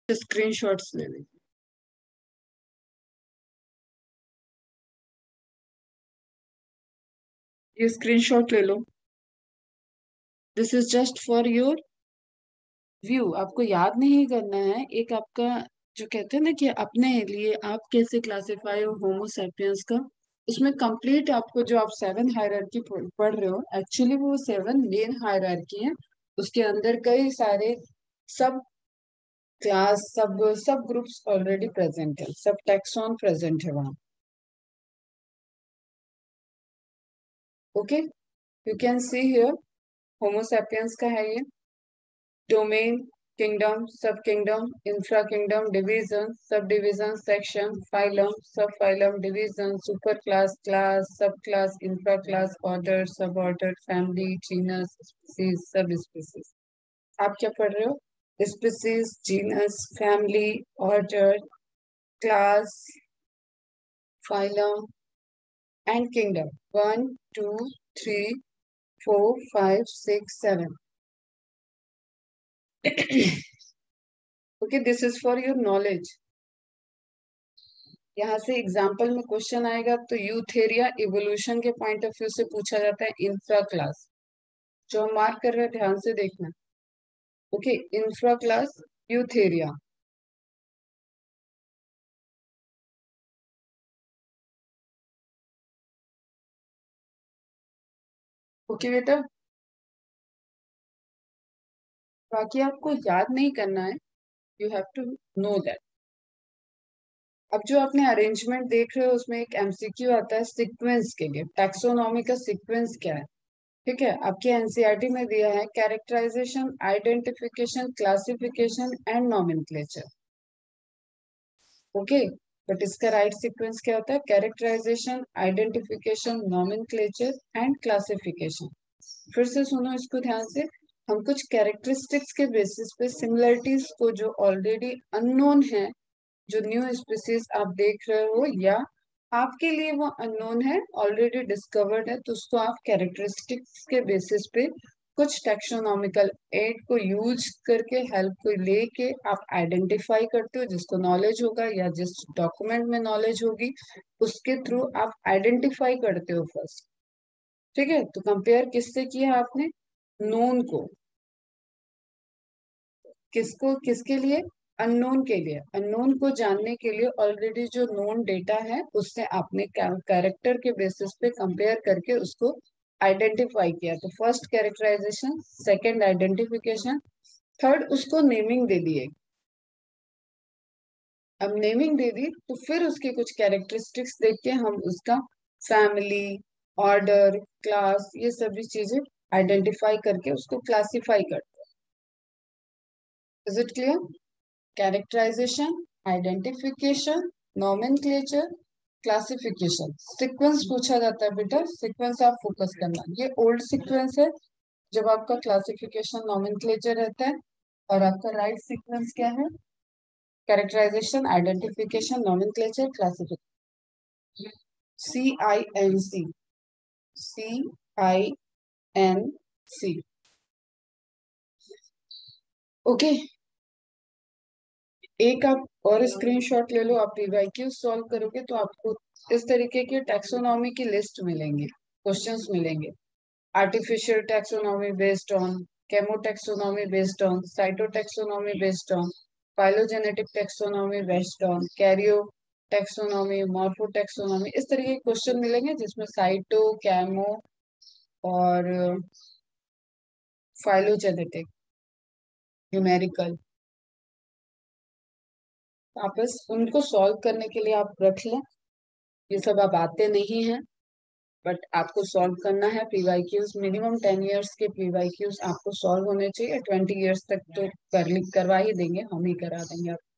Screenshots ले लीजिए। ये स्क्रीनशॉट ले लो। This is just for your view. आपको याद नहीं करना है। एक आपका जो कहते हैं ना कि अपने लिए आप कैसे क्लासिफाई हो होमो सैपियंस का, उसमें कंप्लीट आपको जो आप 7 हायरार्की पढ़ रहे हो, एक्चुअली वो 7 मेन हायरार्की है। उसके अंदर कई सारे सब क्लास, सब सब ग्रुप्स ऑलरेडी प्रेजेंट है, सब टैक्सॉन प्रेजेंट है वहां। Okay, you can see here Homo sapiens का है ये। Domain, kingdom, sub kingdom, infra kingdom, division, sub division, section, phylum, sub phylum, division, super class, class, sub class, infra class, order, sub order, family, genus, species, sub species. आप क्या पढ़ रहे हो? Species, genus, family, order, class, phylum and kingdom. 1 2 3 4 5 6 7। Okay, this is for your knowledge. यहाँ से example में question आएगा तो यूथेरिया इवोल्यूशन के पॉइंट ऑफ व्यू से पूछा जाता है इंफ्रा क्लास। जो हम मार्क कर रहे हैं ध्यान से देखना। Okay, infra class Eutheria. Okay बेटा, बाकी आपको याद नहीं करना है, you have to know that. अब जो आपने अरेंजमेंट देख रहे हो उसमें एक एमसीक्यू आता है सीक्वेंस के लिए, टैक्सोनॉमी का सीक्वेंस क्या है। ठीक है, आपके एनसीईआरटी में दिया है characterization, identification, classification and nomenclature. Okay, but इसका राइट सीक्वेंस क्या होता है? Characterization, identification, nomenclature and classification. फिर से सुनो इसको ध्यान से। हम कुछ कैरेक्टरिस्टिक्स के बेसिस पे सिमिलरिटीज को जो ऑलरेडी अननोन है, जो न्यू स्पीसीज आप देख रहे हो या आपके लिए वो अननोन है, ऑलरेडी डिस्कवर्ड है, तो उसको आप कैरेक्टरिस्टिक्स के बेसिस पे कुछ टेक्सोनॉमिकल एड को यूज करके, हेल्प को लेके आप आइडेंटिफाई करते हो, जिसको नॉलेज होगा या जिस डॉक्यूमेंट में नॉलेज होगी उसके थ्रू आप आइडेंटिफाई करते हो फर्स्ट। ठीक है, तो कंपेयर किससे किया आपने? नोन को। किसको, किसके लिए? अननोन के लिए। अननोन को जानने के लिए ऑलरेडी जो नोन डेटा है उससे आपने कैरेक्टर के बेसिस पे कंपेयर करके उसको आइडेंटिफाई किया। तो first characterization, second identification, third उसको नेमिंग दे दिए। अब नेमिंग दे दी तो फिर उसके कुछ कैरेक्टरिस्टिक्स देख के हम उसका फैमिली, ऑर्डर, क्लास, ये सभी चीजें आइडेंटिफाई करके उसको क्लासिफाई करते हैं। Is it clear? Characterization, identification, nomenclature, classification. Sequence पूछा जाता है बेटा, सीक्वेंस आप फोकस करना। ये ओल्ड सीक्वेंस है जब आपका क्लासिफिकेशन, नॉमेनक्लेचर रहता है, और आपका राइट सीक्वेंस क्या है? Characterization, identification, nomenclature, classification. CINC, CINC। Okay, एक आप और स्क्रीनशॉट ले लो। आप पीवाईक्यू सॉल्व करोगे तो आपको इस तरीके की टैक्सोनॉमी की लिस्ट मिलेंगे, क्वेश्चंस मिलेंगे। Artificial taxonomy based on, chemotaxonomy based on, cytotaxonomy based on, phylogenetic taxonomy based on, karyo taxonomy, morphotaxonomy. इस तरीके के क्वेश्चन मिलेंगे जिसमें साइटो, कैमो और फाइलोजेनेटिक, न्यूमेरिकल। आप बस उनको सॉल्व करने के लिए आप रख लें। ये सब अब आते नहीं हैं, बट आपको सॉल्व करना है। पीवाईक्यूज मिनिमम 10 इयर्स के पीवाईक्यूज आपको सॉल्व होने चाहिए। 20 इयर्स तक तो करवा ही देंगे, हम ही करा देंगे आप।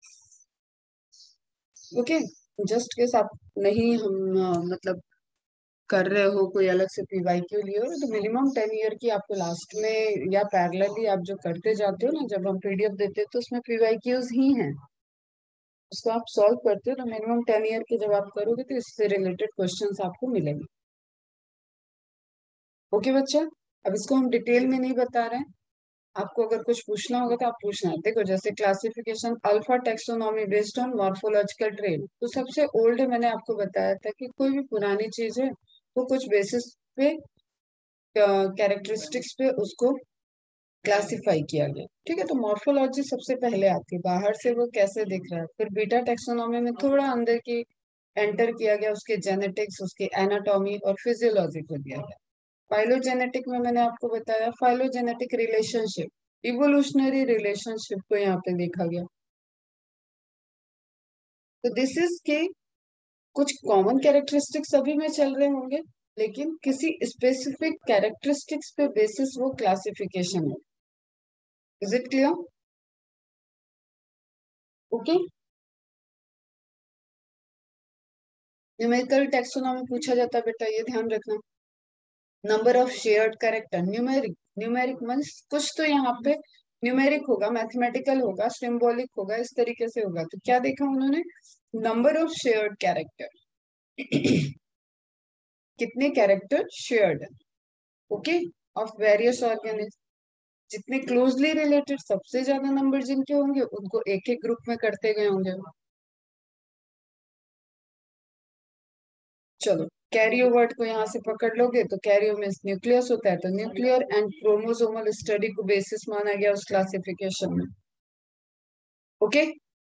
ओके, जस्ट केस आप नहीं हम मतलब कर रहे हो, कोई अलग से पीवाईक्यू लिए हो, तो मिनिमम 10 ईयर की आपको लास्ट में या पैरेलली आप जो करते जाते हो ना, जब हम पीडीएफ देते हैं तो उसमें पीवाईक्यूज ही हैं, उसको आप सॉल्व करते हो तो मिनिमम 10 ईयर के जब आप करोगे तो इससे रिलेटेड क्वेश्चंस आपको मिलेंगे। ओके बच्चा, अब इसको हम डिटेल में नहीं बता रहे हैं, आपको अगर कुछ पूछना होगा तो आप पूछना। देखो जैसे classification alpha taxonomy based on morphological trait, तो सबसे ओल्ड मैंने आपको बताया था कि कोई भी पुरानी चीज है वो कुछ बेसिस पे, कैरेक्टरिस्टिक्स पे उसको क्लासिफाई किया गया। ठीक है, तो मॉर्फोलॉजी सबसे पहले आती है, बाहर से वो कैसे दिख रहा है। फिर बीटा टेक्सोनॉमी में थोड़ा अंदर की एंटर किया गया, उसके जेनेटिक्स, उसके एनाटॉमी और फिजियोलॉजी को दिया गया। फाइलोजेनेटिक में मैंने आपको बताया फाइलोजेनेटिक रिलेशनशिप, इवोल्यूशनरी रिलेशनशिप को यहाँ पे देखा गया। तो दिस इज के कुछ कॉमन कैरेक्टरिस्टिक्स सभी में चल रहे होंगे, लेकिन किसी स्पेसिफिक कैरेक्टरिस्टिक्स पे बेसिस वो क्लासिफिकेशन है। Is it clear? Okay. Numerical taxonomy पूछा जाता है बेटा, ये ध्यान रखना। Number of shared character, numeric, numeric means कुछ तो यहाँ पे न्यूमेरिक होगा, मैथमेटिकल होगा, सिंबॉलिक होगा, इस तरीके से होगा। तो क्या देखा उन्होंने? नंबर ऑफ शेयर्ड कैरेक्टर कितने कैरेक्टर शेयर्ड है, ओके, ऑफ वेरियस ऑर्गेनिज। जितने क्लोजली रिलेटेड, सबसे ज्यादा नंबर जिनके होंगे उनको एक एक ग्रुप में करते गए होंगे। चलो, कैरियो वर्ड को यहाँ से पकड़ लोगे तो कैरियो मीन्स न्यूक्लियस होता है, तो न्यूक्लियर एंड क्रोमोसोमल स्टडी को बेसिस माना गया उस क्लासिफिकेशन में। ओके।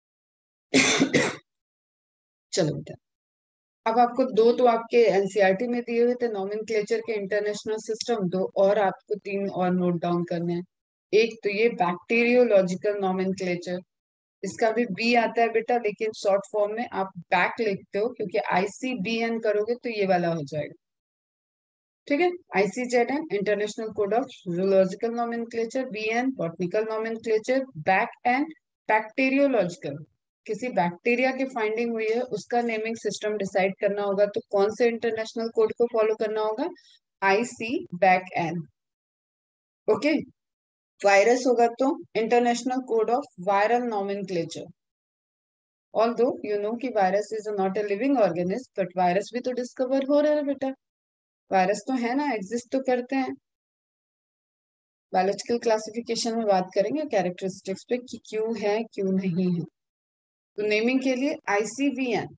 चलो बेटा, अब आपको दो तो आपके एनसीईआरटी में दिए हुए थे, नॉमेनक्लेचर के इंटरनेशनल सिस्टम, दो और आपको तीन और नोट डाउन करने हैं। एक तो ये बैक्टीरियोलॉजिकल नॉमेनक्लेचर, इसका भी बी आता है बेटा, लेकिन शॉर्ट फॉर्म में आप बैक लिखते हो, क्योंकि आईसीबीएन करोगे तो ये वाला हो जाएगा। ठीक है, ICZN international code of zoological nomenclature, BN botanical nomenclature, back and bacteriological, किसी बैक्टीरिया की फाइंडिंग हुई है उसका नेमिंग सिस्टम डिसाइड करना होगा तो कौन से इंटरनेशनल कोड को फॉलो करना होगा? IC back N. Okay. Virus होगा तो international code of viral nomenclature. Although you know कि virus is not a living organism, but virus भी तो डिस्कवर हो रहा है बेटा, वायरस तो है ना, एग्जिस्ट तो करते हैं। बायोलॉजिकल क्लासिफिकेशन में बात करेंगे कैरेक्टरिस्टिक्स पे कि क्यों है क्यों नहीं है। तो नेमिंग के लिए आईसीवीएन,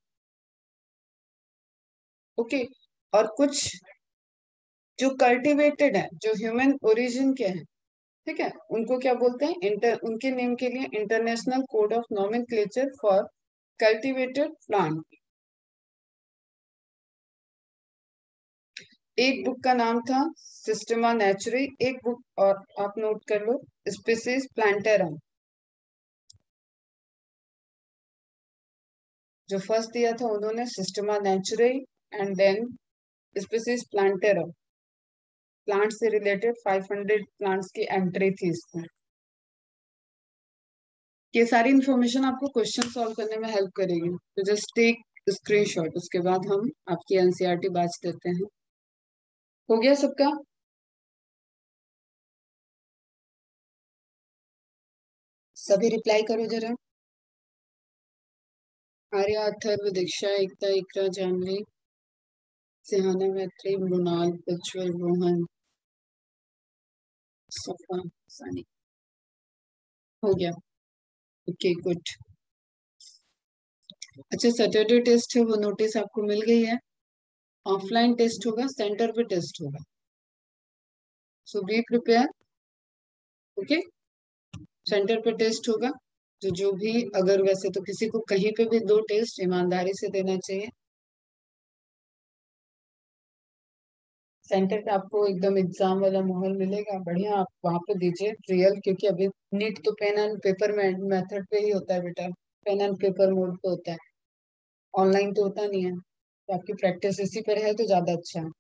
ओके। और कुछ जो कल्टिवेटेड है, जो ह्यूमन ओरिजिन के हैं, ठीक है, उनको क्या बोलते हैं? उनके नेम के लिए international code of nomenclature for cultivated plant. एक बुक का नाम था सिस्टमा नेचुरी, एक बुक और आप नोट कर लो, स्पीसीज प्लांटेरम। जो फर्स्ट दिया था उन्होंने Systema Naturae, and then Species Plantarum. Plant से रिलेटेड 500 प्लांट्स की एंट्री थी इसमें। ये सारी इंफॉर्मेशन आपको क्वेश्चन सॉल्व करने में हेल्प करेगी, तो जस्ट टेक स्क्रीनशॉट, उसके बाद हम आपकी एनसीईआरटी बैच देते हैं। हो गया सबका? सभी रिप्लाई करो जरा। आर्या, अथर्व, दीक्षा, एकता, इकरा, जानवी, सिहाना, मैत्री, मृणाल, प्रज्वल, रोहन, सफा, सानी। हो गया? Okay good. अच्छा, सैटरडे टेस्ट है वो नोटिस आपको मिल गई है। ऑफलाइन टेस्ट होगा, सेंटर पे टेस्ट होगा, so be prepare. Okay, centre पे टेस्ट होगा। तो जो भी, अगर वैसे तो किसी को कहीं पे भी दो टेस्ट ईमानदारी से देना चाहिए। सेंटर पे आपको एकदम एग्जाम वाला माहौल मिलेगा, बढ़िया, आप वहां पे दीजिए रियल, क्योंकि अभी नीट तो पेन एंड पेपर मेथड पे ही होता है बेटा, पेन एंड पेपर मोड पे होता है, ऑनलाइन तो होता नहीं है, तो आपकी प्रैक्टिस इसी पर है तो ज्यादा अच्छा है।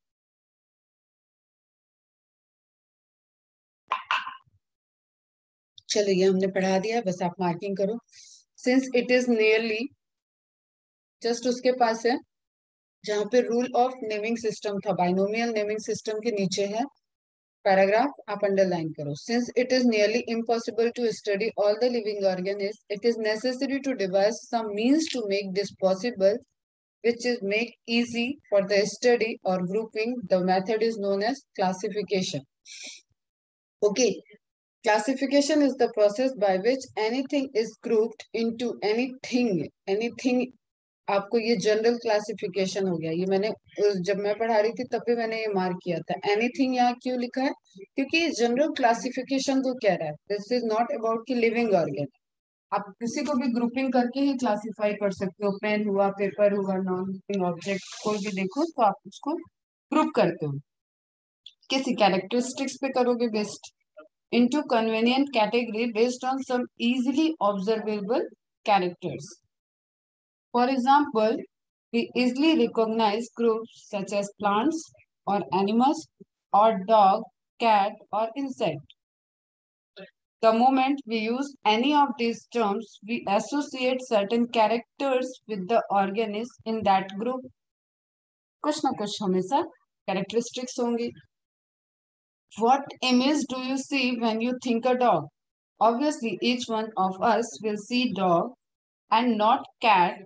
चलो, ये हमने पढ़ा दिया, बस आप मार्किंग करो। Since it is nearly, just उसके पास है जहाँ पे रूल ऑफ नेमिंग सिस्टम था, बाइनोमियल नेमिंग सिस्टम के नीचे है पैराग्राफ, आप अंडरलाइन करो। Since it is nearly impossible to study all the living organisms, it is necessary to devise some means to make this possible, which is make easy for the study or grouping. The method is known as classification. Okay, Classification is the process by which anything is grouped into anything. आपको ये general classification हो गया, ये मैंने जब मैं पढ़ा रही थी तब भी मैंने ये मार्क किया था। एनीथिंग यहाँ क्यों लिखा है? क्योंकि ये जनरल क्लासिफिकेशन को कह रहा है। दिस इज नॉट अबाउट की लिविंग ऑर्गेन। आप किसी को भी ग्रुपिंग करके ही क्लासिफाई कर सकते हो। पेन हुआ, पेपर हुआ, नॉन लिविंग ऑब्जेक्ट कोई भी देखो तो आप उसको ग्रुप करते हो, किसी कैरेक्टरिस्टिक्स पे करोगे based into convenient category based on some easily observable characters. For example, we easily recognize groups such as plants or animals or dog, cat or insect. The moment we use any of these terms, we associate certain characters with the organism in that group. कुछ ना कुछ हमेशा characteristics होंगी. What image do you see when you think a dog? Obviously, each one of us will see dog and not cat.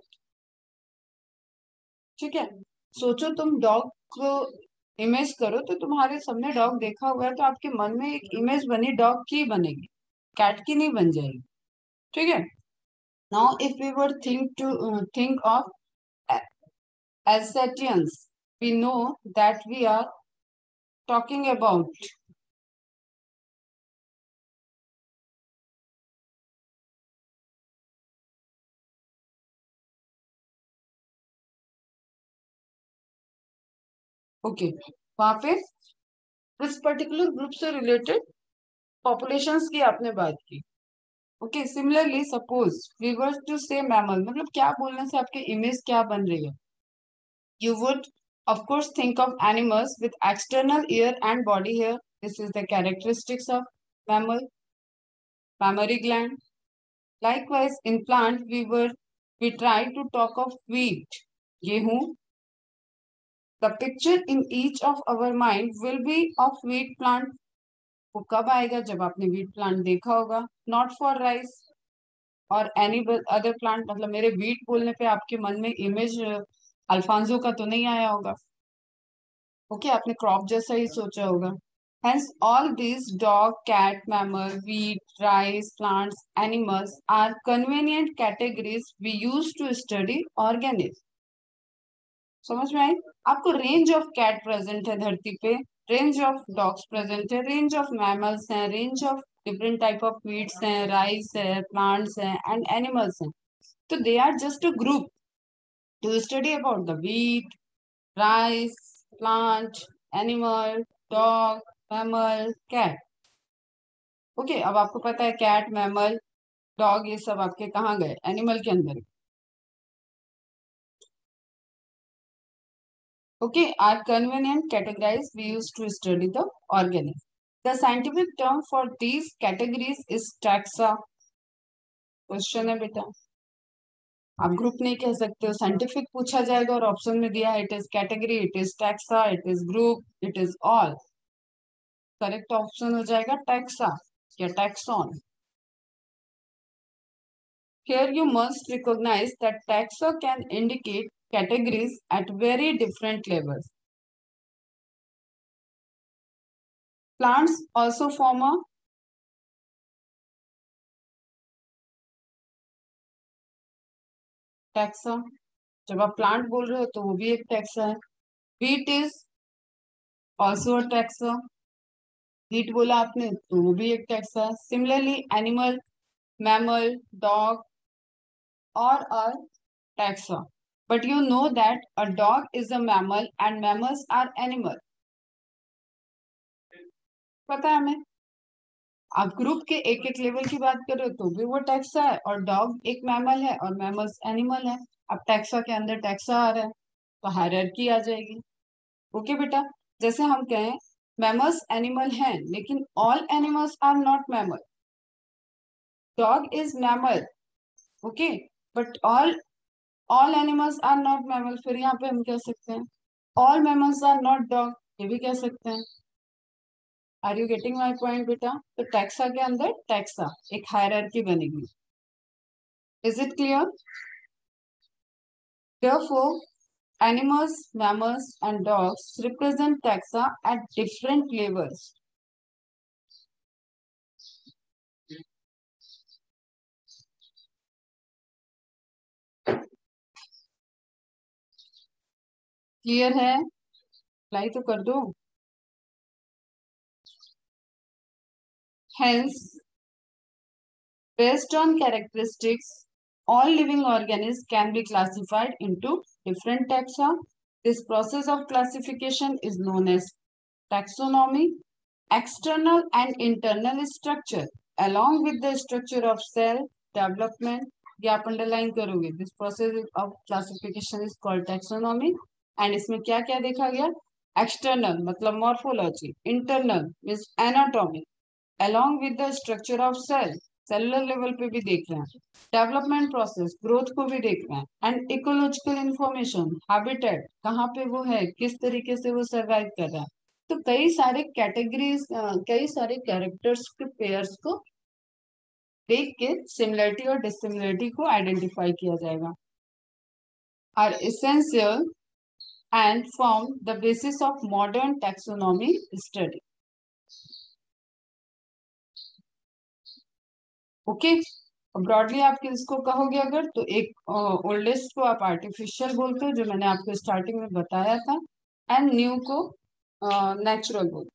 ठीक है, सोचो तुम dog को इमेज करो तो तुम्हारे सामने डॉग देखा हुआ है तो आपके मन में एक इमेज बनी, डॉग की बनेगी, कैट की नहीं बन जाएगी। ठीक है, now if we were think of Alsatians, we know that we are talking about वहां पे इस पर्टिकुलर ग्रुप से रिलेटेड पॉपुलेशंस की आपने बात की। Similarly suppose we were to say mammal, मतलब क्या बोलने से आपकी इमेज क्या बन रही है? You would, of course, think of animals with external ear and body hair. This is the characteristics of mammal, mammary gland. Likewise, in plant, we try to talk of wheat, gehu. The picture in each of our mind will be of wheat plant. वो कब आएगा? जब आपने wheat plant देखा होगा. Not for rice or any other plant. मतलब मेरे wheat बोलने पे आपके मन में image अल्फांसो का तो नहीं आया होगा। आपने क्रॉप जैसा ही सोचा होगा। Hence, all these dog, cat, mammal, wheat, rice, plants, animals are convenient categories we use to study organisms. समझ में आई? आपको रेंज ऑफ कैट प्रेजेंट है धरती पे, रेंज ऑफ डॉग्स प्रेजेंट है, रेंज ऑफ मैमल्स हैं, range of different type of wheats हैं, rice है, प्लांट्स हैं एंड एनिमल्स हैं। तो they are just a group to study about the wheat, rice, plant, animal, dog, mammal, cat. अब आपको पता है कैट, मैमल, डॉग ये सब आपके कहाँ गए? एनिमल के अंदर। are convenient categories we use to study the organism. The scientific term for these categories is taxa. Question है बेटा, आप ग्रुप नहीं कह सकते हो, साइंटिफिक पूछा जाएगा और ऑप्शन में दिया है it is category, it is taxa, it is group, it is all. Correct option हो जाएगा टैक्सा या taxon. Here you must recognize that taxa can indicate categories at very different levels. Plants also form a taxa. जब आप plant बोल रहे हो तो वो भी एक टैक्सा है। Wheat is also a taxa. Wheat बोला आपने तो वो भी एक टैक्सा है। Similarly, animal, mammal, dog or a taxa. But you know that a dog is a mammal and mammals are animal. पता है हमें? आप ग्रुप के एक एक लेवल की बात कर रहे हो तो भी वो टैक्सा है, और डॉग एक मैमल है और मैमल्स एनिमल है। अब टैक्सा के अंदर टैक्सा आ रहा है तो हायरार्की आ जाएगी। बेटा, जैसे हम कहें मैमल्स एनिमल हैं लेकिन all animals are not mammal. Dog is mammal, but all animals are not mammal. फिर यहाँ पे हम कह सकते हैं all mammals are not dog, ये भी कह सकते हैं। Are you getting my point बेटा? तो टैक्सा के अंदर टैक्सा एक हायरार्की बनेगी। Is it clear? Therefore, animals, mammals and dogs represent taxa at different levels. Clear है? अप्लाई तो कर दो। Hence, based on characteristics, all living organisms can be classified into different taxa. This process of classification is known as taxonomy. External and internal structure, along with the structure of cell development, ये आप underline करोगे. This process of classification is called taxonomy. And इसमें क्या क्या देखा गया? External मतलब morphology, internal means anatomy, along with the structure of cell, cellular level पे भी देख रहे हैं, डेवलपमेंट प्रोसेस ग्रोथ को भी देख रहे हैं, एंड इकोलॉजिकल इंफॉर्मेशन, हैबिटेट कहाँ पे वो है, किस तरीके से वो सर्वाइव कर रहा है. तो कई सारे कैटेगरीज, कई सारे कैरेक्टर्स के पेयर्स को देख के सिमिलरिटी और डिसिमिलरिटी को आइडेंटिफाई किया जाएगा. Are essential and form the basis of modern taxonomy study. Okay, broadly आप किसको कहोगे अगर, तो एक ओल्डेस्ट को आप आर्टिफिशियल बोलते हो जो मैंने आपको स्टार्टिंग में बताया था, एंड न्यू को नेचुरल बोलते.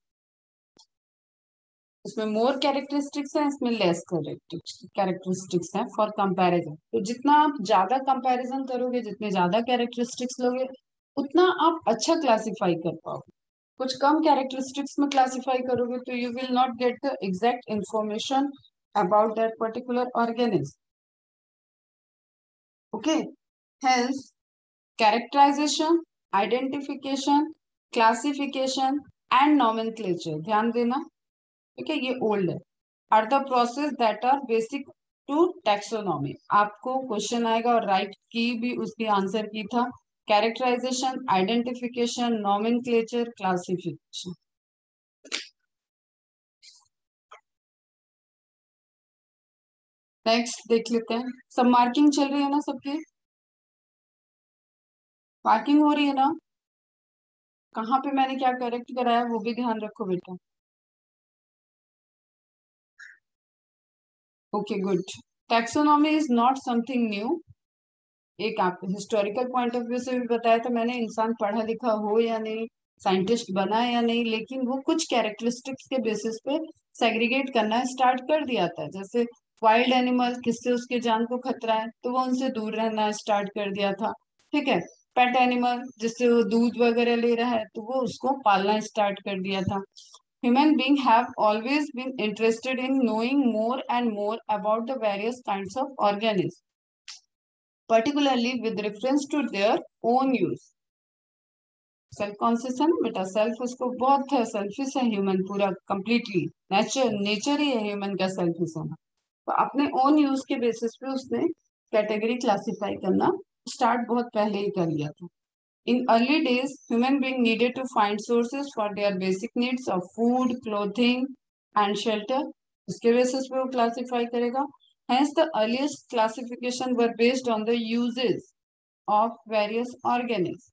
इसमें मोर कैरेक्टरिस्टिक्स है, इसमें लेस कैरेक्टरिस्टिक्स है फॉर कंपैरिजन. तो जितना आप ज्यादा कंपैरिजन करोगे, जितने ज्यादा कैरेक्टरिस्टिक्स लोगे, उतना आप अच्छा क्लासिफाई कर पाओगे. कुछ कम कैरेक्टरिस्टिक्स में क्लासिफाई करोगे तो you will not get the exact information about that particular organism. Okay, hence characterization, identification, classification and nomenclature, ध्यान देना. ठीक है, ये ओल्ड है. Are the process that are basic to taxonomy. आपको क्वेश्चन आएगा और राइट की भी उसकी आंसर की था. Characterization, identification, nomenclature, classification. Next देख लेते हैं. सब मार्किंग चल रही है ना सबकी? मार्किंग हो रही है ना? कहाँ पे मैंने क्या करेक्ट कराया वो भी ध्यान रखो बेटा. Okay good. Taxonomy is not something new. एक आप हिस्टोरिकल पॉइंट ऑफ व्यू से भी बताया था मैंने, इंसान पढ़ा लिखा हो या नहीं, साइंटिस्ट बना या नहीं, लेकिन वो कुछ कैरेक्टरिस्टिक्स के बेसिस पे सेग्रीगेट करना स्टार्ट कर दिया था. जैसे वाइल्ड एनिमल, किससे उसके जान को खतरा है तो वो उनसे दूर रहना स्टार्ट कर दिया था. ठीक है. पेट एनिमल, जिससे वो दूध वगैरह ले रहा है तो वो उसको पालना स्टार्ट कर दिया था. Human beings have always been interested in knowing more and more about the various kinds of organisms, particularly with reference to their own use. Self conscious है ना बेटा, सेल्फ उसको बहुत है, सेल्फिश है ह्यूमन पूरा कंप्लीटली. नेचर ही है human का सेल्फिश होना. तो अपने ओन यूज के बेसिस पे उसने कैटेगरी क्लासिफाई करना स्टार्ट बहुत पहले ही कर लिया था. In early days, human being needed to find sources for their basic needs of food, clothing, and shelter. इसके basis पे वो classify करेगा. Hence, the earliest classification were based on the uses of various organisms.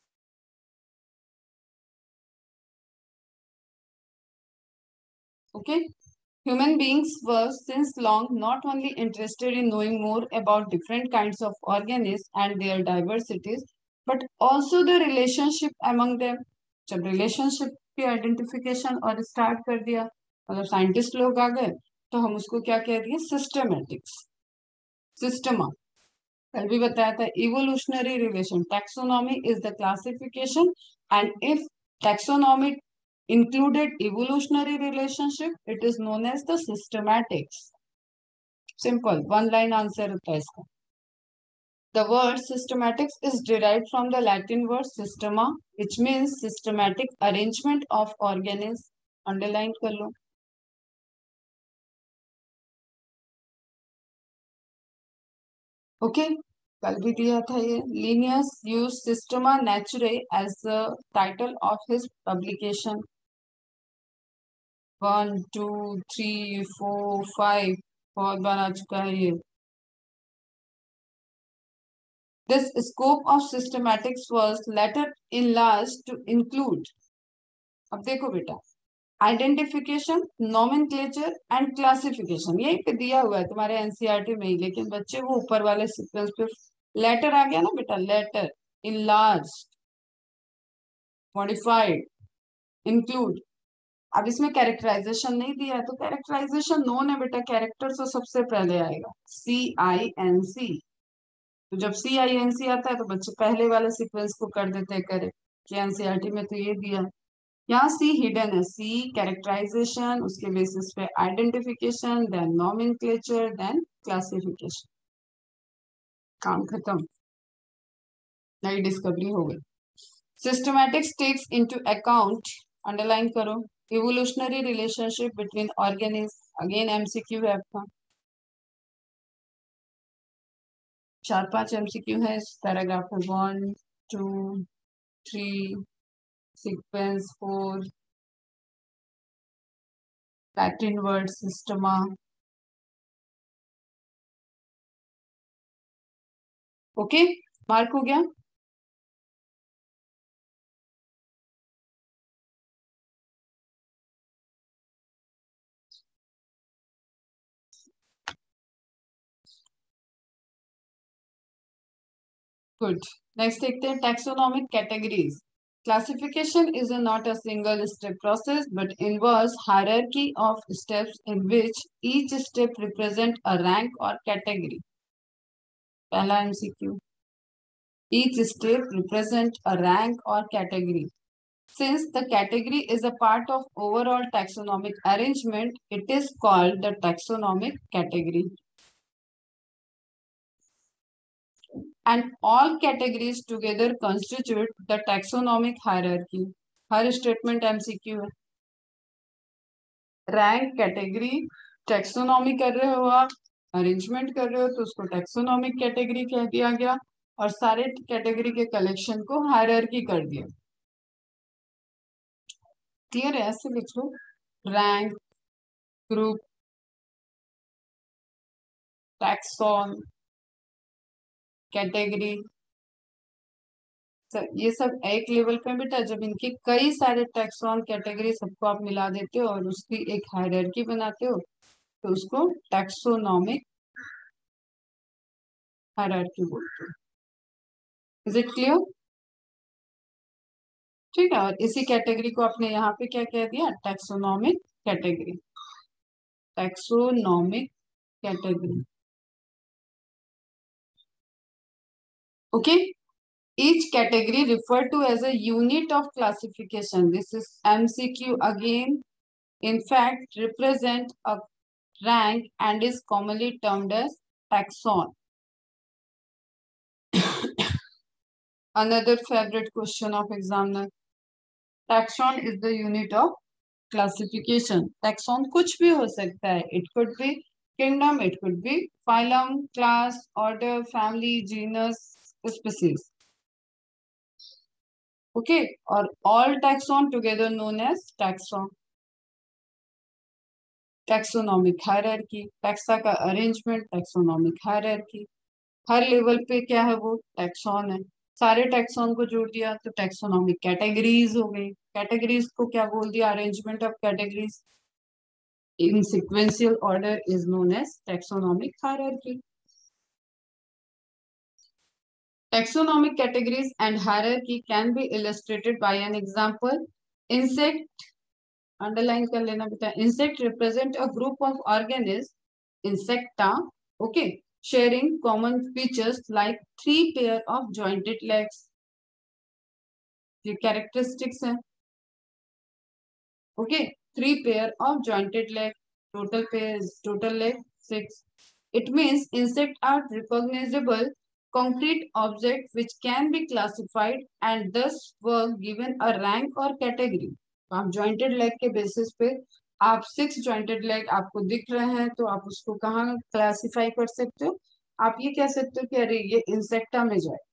Okay. Human beings were since long not only interested in knowing more about different kinds of organisms and their diversities, but also the relationship among them. जब relationship की identification और start कर दिया, मतलब scientist लोग आ गए, तो हम उसको क्या कह दिए? Systematics, systema. कल भी बताया था evolutionary relation. Taxonomy is the classification, and if taxonomy included evolutionary relationship, it is known as the systematics. Simple, one line answer होता है इसका. The word systematics is derived from the Latin word systema, which means systematic arrangement of organisms. Underline कर लो. Okay, कल भी दिया था ये. Linnaeus used Systema Naturae as the title of his publication. 1 2 3 4 5 बहुत बार आ चुका है ये. This scope of systematics was later enlarged to include, अब देखो बेटा, आइडेंटिफिकेशन, नॉमेनक्लेचर एंड क्लासिफिकेशन. यही पे दिया हुआ है तुम्हारे एनसीईआरटी में ही, लेकिन बच्चे वो ऊपर वाले सीक्वेंस पे लेटर आ गया ना बेटा, लेटर इनलार्ज. Modified, include. अब इसमें कैरेक्टराइजेशन नहीं दिया है तो कैरेक्टराइजेशन नोन है बेटा, कैरेक्टर तो सबसे पहले आएगा CINC। तो जब CINC आता है तो बच्चे पहले वाले सीक्वेंस को कर देते हैं करेक्ट, कि एनसीईआरटी में तो ये दिया है। यहाँ C हिडन है, C कैरेक्टराइजेशन, उसके बेसिस पे identification, then nomenclature, then classification. काम खत्म, नई डिस्कवरी हो गई। Systematics takes into account, underline करो, evolutionary relationship between organism, again MCQ है आपका, 4-5 MCQ है इस पैराग्राफ में, 1 2 3 sequence 4 Latin word systema. Okay, mark हो गया। गुड, नेक्स्ट देखते हैं taxonomic categories. Classification is not a single step process but involves hierarchy of steps in which each step represent a rank or category. पहला MCQ, each step represent a rank or category. Since the category is a part of overall taxonomic arrangement, it is called the taxonomic category. And all categories together constitute the taxonomic hierarchy. हर statement MCQ है। Rank, category, taxonomy कर रहे हो आप, arrangement कर रहे हो तो उसको टैक्सोनॉमिक कैटेगरी कह दिया गया, और सारे कैटेगरी के कलेक्शन को हायरार्की कर दिया। क्लियर है? ऐसे लिख लो, रैंक, ग्रुप, टैक्सॉन, कैटेगरी, ये सब एक लेवल पे बेटा जब इनके कई सारे टैक्सॉन कैटेगरी सबको आप मिला देते हो और उसकी एक हायरार्की बनाते हो तो उसको टैक्सोनॉमिक हायरार्की बोलते हो। Is it clear? ठीक है, और इसी कैटेगरी को आपने यहाँ पे क्या कह दिया, taxonomic category. Taxonomic category, okay. Each category referred to as a unit of classification. This is MCQ again. In fact, represent a rank and is commonly termed as taxon. Another favorite question of examiner. Taxon is the unit of classification. Taxon कुछ भी हो सकता है. It could be kingdom, it could be phylum, class, order, family, genus, species. Okay, or all taxon together known as taxon. Taxonomic hierarchy, taxa का arrangement, taxonomic hierarchy, हर level पे क्या है वो टैक्सॉन है। सारे टैक्सॉन को जोड़ दिया तो टैक्सोनॉमिक कैटेगरीज हो गई। कैटेगरीज को क्या बोल दिया, arrangement of categories in sequential order is known as taxonomic hierarchy. Taxonomic categories and hierarchy can be illustrated by an example. Insect, underline कर लेना बेटा, insect represent a group of organisms, insecta, okay, sharing common features like 3 pair of jointed legs. ये characteristics है, okay, 3 pair of jointed legs, total pairs, total leg 6. It means insects are recognizable concrete objects which can be classified and thus were given a rank or category. आप jointed leg के basis पे आप 6 jointed leg आपको दिख रहे हैं तो आप उसको कहाँ क्लासीफाई कर सकते हो, आप ये कह सकते हो कि अरे ये इंसेक्टा में जाए।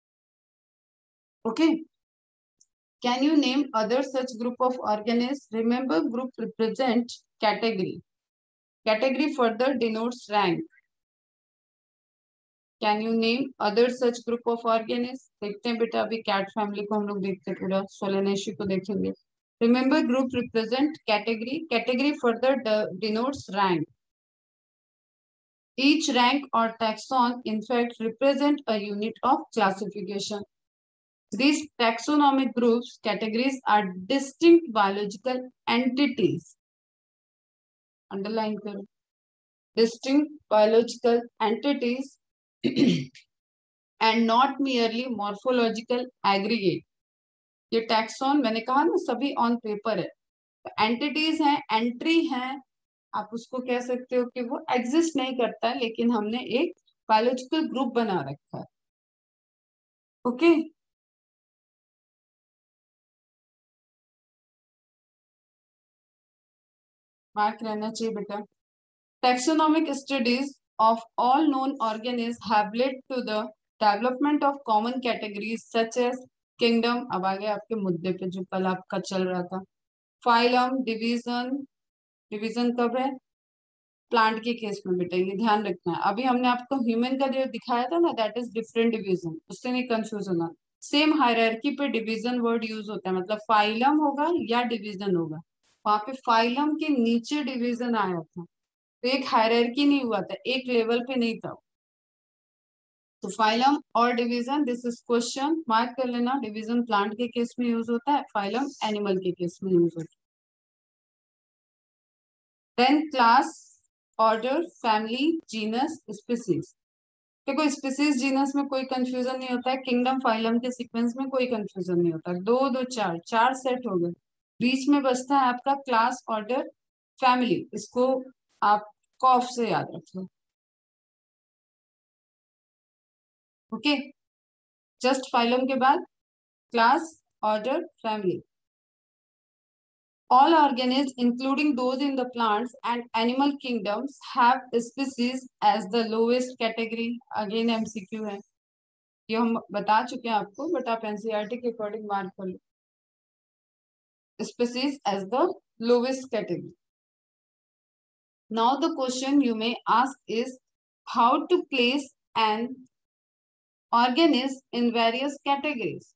Okay, can you name other such group of organism? Remember group represent category, category further denotes rank. Can you name other such group of organism? देखते हैं बेटा, अभी कैट फैमिली को हम लोग देखते हैं, पूरा सोलेनेशी को देखेंगे। Remember group represent category, category further denotes rank. Each rank or taxon in fact represent a unit of classification. These taxonomic groups categories are distinct biological entities. Underline करो, distinct biological entities and not merely morphological aggregate. ये taxon मैंने कहा ना सभी on paper है, entities हैं, entry हैं, आप उसको कह सकते हो कि वो एग्जिस्ट नहीं करता है लेकिन हमने एक बायोलॉजिकल ग्रुप बना रखा है. ओके, मार्क रहना चाहिए बेटा. Taxonomic studies of all known organisms have led to the development of common categories such as kingdom. अब आगे आपके मुद्दे पे जो कल आपका चल रहा था. Phylum, division, division कब है? प्लांट के केस में बेटा ये ध्यान रखना है. अभी हमने आपको ह्यूमन का जो दिखाया था ना, दैट इज डिफरेंट डिवीजन, उससे नहीं कंफ्यूज होना. सेम हायरार्की पे डिवीजन वर्ड यूज होता है, मतलब फाइलम होगा या डिवीजन होगा. वहां पे फाइलम के नीचे डिवीजन आया था, तो एक हायरार्की नहीं हुआ था, एक लेवल पे नहीं था. तो फाइलम और division, this is question, mark कर लेना. डिवीजन प्लांट के केस में यूज होता है, फाइलम एनिमल के केस में यूज होता है. Then class, order, family, genus, species. देखो स्पीसीज जीनस में कोई कंफ्यूजन नहीं होता है, किंगडम फाइलम के सीक्वेंस में कोई कंफ्यूजन नहीं होता. दो दो चार, चार सेट हो गए. बीच में बचता है आपका क्लास, ऑर्डर, फैमिली. इसको आप कॉफ से याद रखो. ओके, जस्ट फाइलम के बाद class, order, family. All organisms, including those in the plants and animal kingdoms, have species as the lowest category. Again MCQ है, ये हम बता चुके हैं आपको, बट आप एनसीईआरटी के अकॉर्डिंग मार्क कर लो. Species as the lowest category. Now the question you may ask is how to place an organism in various categories.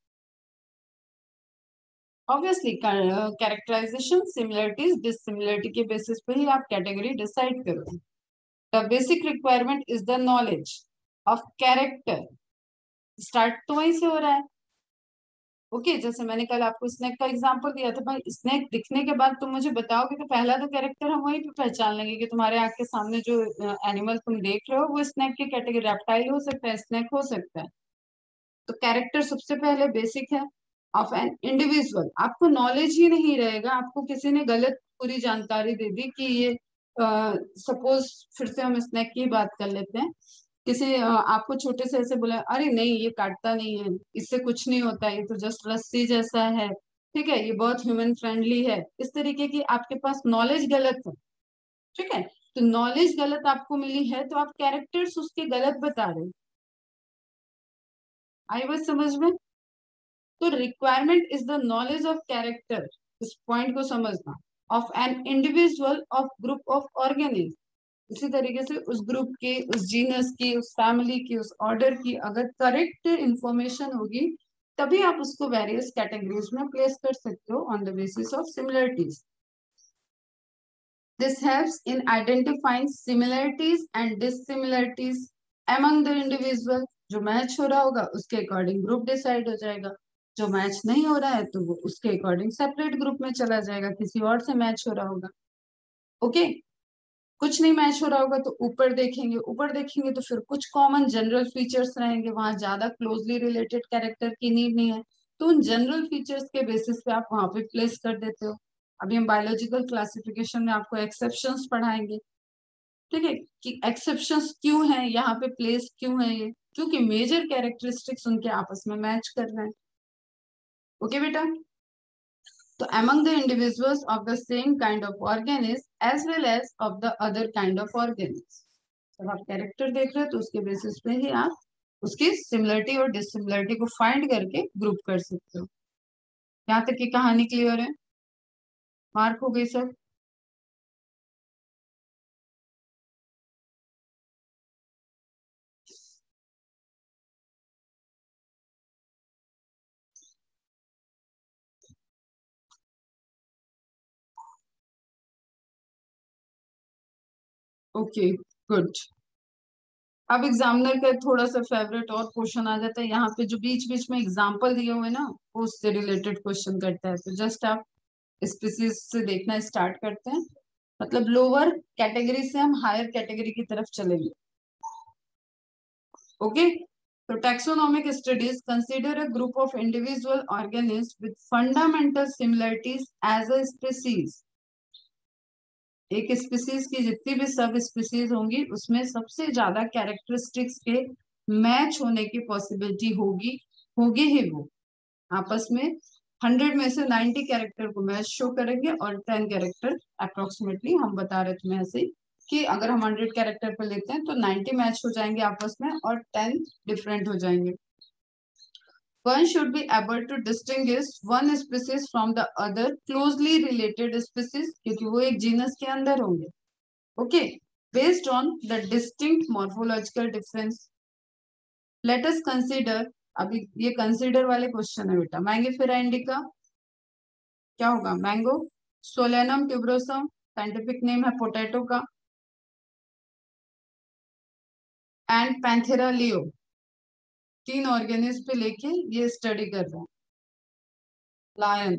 Obviously characterization, similarities, dissimilarity के बेसिस पे ही आप कैटेगरी डिसाइड करोगे. The basic requirement is the knowledge of character. Start तो वहीं से हो रहा है. ओके, जैसे मैंने कल आपको स्नेक का एग्जांपल दिया था, भाई स्नेक दिखने के बाद तुम मुझे बताओगे तो पहला तो कैरेक्टर हम वहीं पे पहचान लेंगे कि तुम्हारे आंख के सामने जो एनिमल तुम देख रहे हो वो स्नेक की कैटेगरी, रेप्टाइल हो सकता है, स्नेक हो सकता है. तो कैरेक्टर सबसे पहले बेसिक है ऑफ एन इंडिविजुअल. आपको नॉलेज ही नहीं रहेगा, आपको किसी ने गलत पूरी जानकारी दे दी कि ये सपोज फिर से हम स्नेक की बात कर लेते हैं. किसी आपको छोटे से ऐसे बोला, अरे नहीं ये काटता नहीं है, इससे कुछ नहीं होता, ये तो जस्ट रस्सी जैसा है, ठीक है, ये बहुत ह्यूमन फ्रेंडली है, इस तरीके की आपके पास नॉलेज गलत है. ठीक है, तो नॉलेज गलत आपको मिली है तो आप कैरेक्टर्स उसके गलत बता रहे हो. आई बात समझ में? तो requirement is the knowledge of character, इस पॉइंट को समझना, of an individual, of group of organism. इसी तरीके से उस ग्रुप के, उस जीनस की, उस फैमिली की, उस ऑर्डर की अगर करेक्ट इंफॉर्मेशन होगी तभी आप उसको वेरियस कैटेगरीज में प्लेस कर सकते हो on the basis of similarities. This helps in identifying similarities and dissimilarities among the individual. जो मैच हो रहा होगा उसके अकॉर्डिंग ग्रुप डिसाइड हो जाएगा, जो मैच नहीं हो रहा है तो वो उसके अकॉर्डिंग सेपरेट ग्रुप में चला जाएगा, किसी और से मैच हो रहा होगा. ओके, कुछ नहीं मैच हो रहा होगा तो ऊपर देखेंगे, ऊपर देखेंगे तो फिर कुछ कॉमन जनरल फीचर्स रहेंगे, वहां ज्यादा क्लोजली रिलेटेड कैरेक्टर की नीड नहीं है, तो उन जनरल फीचर्स के बेसिस पे आप वहां पे प्लेस कर देते हो. अभी हम बायोलॉजिकल क्लासिफिकेशन में आपको एक्सेप्शंस पढ़ाएंगे, ठीक है, कि एक्सेप्शंस क्यों है यहाँ पे, प्लेस क्यों है ये, क्योंकि मेजर कैरेक्टरिस्टिक्स उनके आपस में मैच कर रहे हैं. ओके बेटा, so among the individuals of the same kind of organism as well as of the other kind of organism. जब आप कैरेक्टर देख रहे हो तो उसके बेसिस पे ही आप उसकी सिमिलरिटी और डिससिमिलरिटी को फाइंड करके ग्रुप कर सकते हो. यहाँ तक की कहानी क्लियर है? मार्क हो गई सर? Okay, good. अब एग्जामिनर का थोड़ा सा फेवरेट और क्वेश्चन आ जाता है, यहाँ पे जो बीच बीच में एग्जाम्पल दिए हुए ना वो उससे रिलेटेड क्वेश्चन करता है। तो जस्ट आप स्पीसीज से देखना स्टार्ट करते हैं, मतलब लोअर कैटेगरी से हम हायर कैटेगरी की तरफ चलेंगे। ओके, तो taxonomic studies consider a group of individual organism with fundamental similarities as a species. एक स्पीसीज की जितनी भी सब स्पीसीज होंगी उसमें सबसे ज्यादा कैरेक्टरिस्टिक्स के मैच होने की पॉसिबिलिटी होगी, होगी ही वो आपस में 100 में से 90 कैरेक्टर को मैच शो करेंगे और 10 कैरेक्टर अप्रोक्सीमेटली हम बता रहे थे ऐसे ही कि अगर हम 100 कैरेक्टर पे लेते हैं तो 90 मैच हो जाएंगे आपस में और 10 डिफरेंट हो जाएंगे। One should be able to distinguish one species from the other closely related species क्योंकि वो एक जीनस के अंदर होंगे। Okay, based on the distinct morphological difference. Let us consider, अभी ये कंसीडर वाले क्वेश्चन है बेटा। मैंगीफेरा इंडिका क्या होगा? Mango. Solanum tuberosum scientific name है पोटैटो का। एंड पैंथेरा लियो, 3 ऑर्गेनिज्म पे लेके ये स्टडी कर रहे हैं। Lion.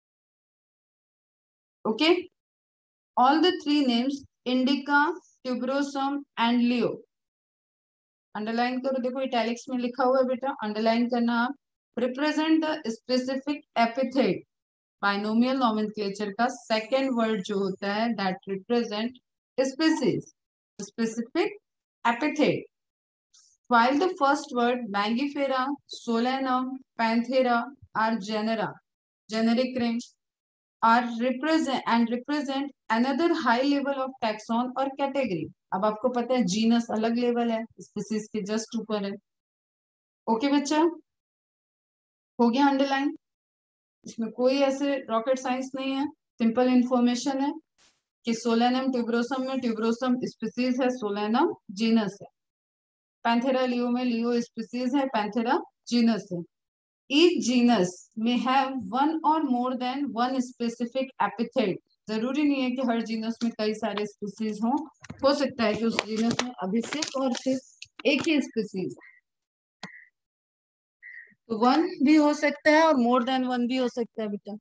Okay, all the 3 names indica, tuberosum and leo. Underline करो, देखो इटैलिक्स में लिखा हुआ है बेटा, अंडरलाइन करना आप। Represent the specific epithet, binomial nomenclature का सेकंड वर्ड जो होता है that represent species, specific epithet. While the first word Mangifera, Solanum, Panthera are genera, generic names, are represent another high level of taxon or category. अब आपको पता है genus अलग level है, स्पीसीज के जस्ट ऊपर है। ओके बच्चा, हो गया अंडरलाइन। इसमें कोई ऐसे रॉकेट साइंस नहीं है, सिंपल इंफॉर्मेशन है कि सोलेनम ट्यूबरोसम में ट्यूबरोसम स्पीसीज है, सोलेनम जीनस है। पैंथेरा लियो में लियो स्पीसीज है, पैंथेरा जीनस है। Each genus may have one or more than one specific epithet. जरूरी नहीं है कि हर जीनस में कई सारे स्पीसीज हों, हो सकता है कि उस जीनस में अभी सिर्फ और सिर्फ एक ही स्पीसीज, तो 1 भी हो सकता है और मोर देन 1 भी हो सकता है बेटा।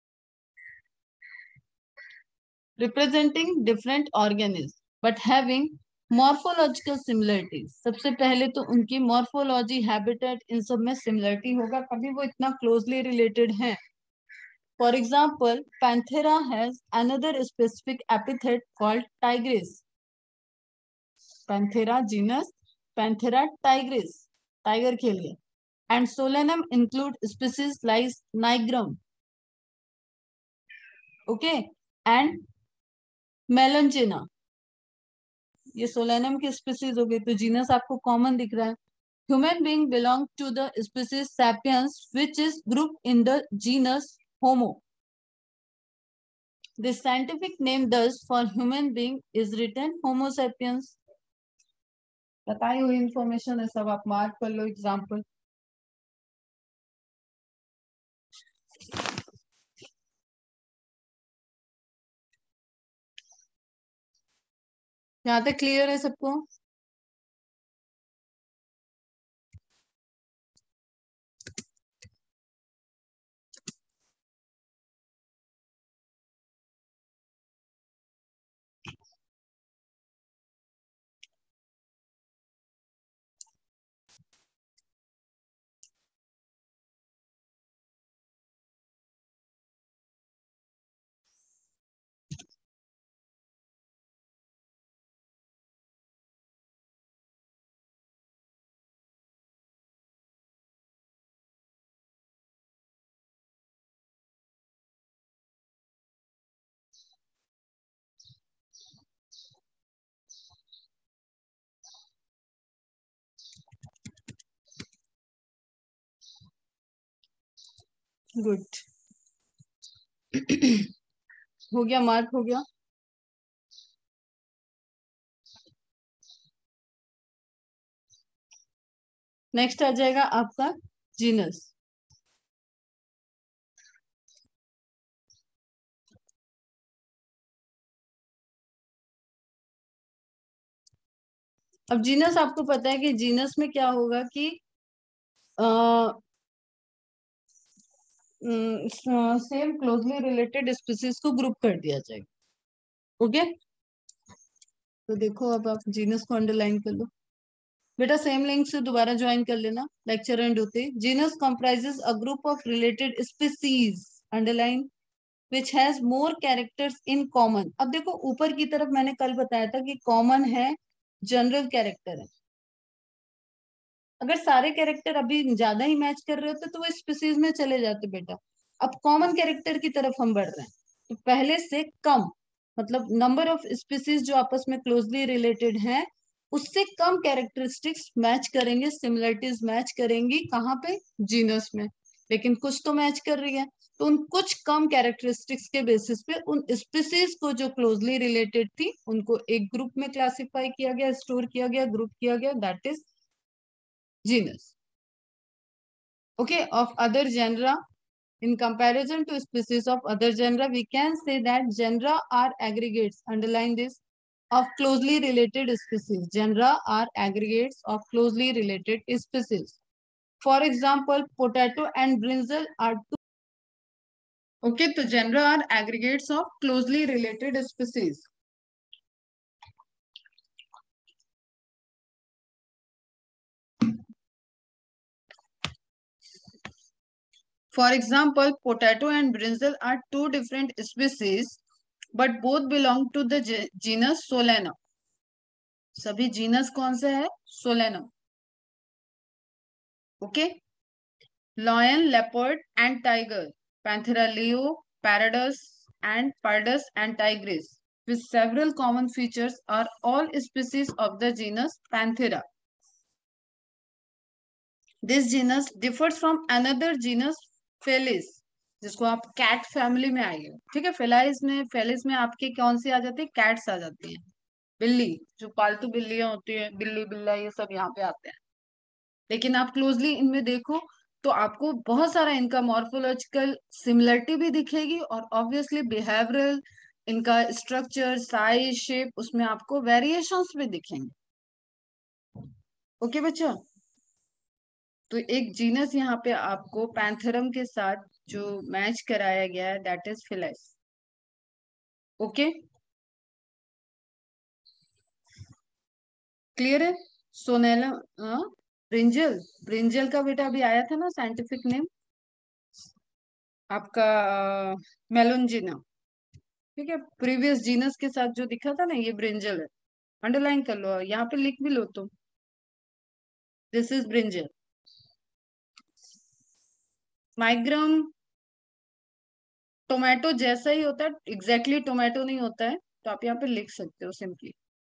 Representing different organism but having morphological similarities. सबसे पहले तो उनकी मॉर्फोलॉजी, हैबिटेट, इन सब में सिमिलरिटी होगा, कभी वो इतना क्लोजली रिलेटेड हैं। For example, Panthera has another specific epithet called tigris. Panthera genus, Panthera tigris, tiger के लिए. And Solanum include species like nigrum. Okay, and Melangina. ये Solanum की species हो गई, तो genus आपको common दिख रहा है. Human being belong to the species Sapiens, which is grouped in the genus Homo. The scientific name thus for human being is written Homo sapiens. बताई हुई इंफॉर्मेशन है सब, आप मार्क कर लो एग्जाम्पल। यहाँ तक क्लियर है सबको? गुड। हो गया, मार्क हो गया। नेक्स्ट आ जाएगा आपका जीनस। अब जीनस आपको पता है कि जीनस में क्या होगा कि सेम क्लोजली रिलेटेड स्पीसीज को ग्रुप कर दिया जाएगा। ओके, तो देखो अब आप जीनस को अंडरलाइन कर लो बेटा, सेम लिंक से दोबारा ज्वाइन कर लेना लेक्चर एंड होते। Genus comprises a group of related species underline which has more characters in common. अब देखो ऊपर की तरफ मैंने कल बताया था कि कॉमन है, जनरल कैरेक्टर है। अगर सारे कैरेक्टर अभी ज्यादा ही मैच कर रहे होते तो वो स्पीसीज में चले जाते बेटा। अब कॉमन कैरेक्टर की तरफ हम बढ़ रहे हैं, तो पहले से कम, मतलब नंबर ऑफ स्पीसीज जो आपस में क्लोजली रिलेटेड हैं उससे कम कैरेक्टरिस्टिक्स मैच करेंगे, सिमिलरिटीज मैच करेंगी कहाँ पे, जीनस में। लेकिन कुछ तो मैच कर रही है, तो उन कुछ कम कैरेक्टरिस्टिक्स के बेसिस पे उन स्पीसीज को जो क्लोजली रिलेटेड थी उनको एक ग्रुप में क्लासिफाई किया गया, स्टोर किया गया, ग्रुप किया गया, that is genus. Okay, of other genera, in comparison to species of other genera, we can say that genera are aggregates, underline this, of closely related species. Genera are aggregates of closely related species. For example, potato and brinjal are two. Okay, so genera are aggregates of closely related species. For example, potato and brinjal are two different species, but both belong to the genus Solana. सभी genus कौन से है, Solanum. Okay, lion, leopard and tiger, Panthera leo, pardus and pardus and tigris with several common features are all species of the genus Panthera. This genus differs from another genus Felis, जिसको आप cat family में आएंगे। ठीक है, फेलाइस में, Felis में आपके कौन सी आ जाती है, कैट्स आ जाती हैं, बिल्ली, जो पालतू बिल्लियां होती है, बिल्ली बिल्ला ये सब यहाँ पे आते हैं। लेकिन आप क्लोजली इनमें देखो तो आपको बहुत सारा इनका मॉर्फोलॉजिकल सिमिलरिटी भी दिखेगी और ऑब्वियसली बिहेवियरल, इनका स्ट्रक्चर, साइज, शेप, उसमें आपको वेरिएशंस भी दिखेंगे। ओके बच्चा, तो एक जीनस यहाँ पे आपको पैंथेरम के साथ जो मैच कराया गया है that is Felis. Okay, clear है। सोनेला, ब्रिंजल, ब्रिंजल का बेटा अभी आया था ना साइंटिफिक नेम आपका, मेलोंजिना। ठीक है, प्रीवियस जीनस के साथ जो दिखा था ना ये ब्रिंजल है, अंडरलाइन कर लो, यहाँ पे लिख भी लो तुम, दिस इज ब्रिंजल। माइग्रम टोमेटो जैसा ही होता है, एग्जैक्टली टोमेटो नहीं होता है, तो आप यहाँ पे लिख सकते हो सिंपली।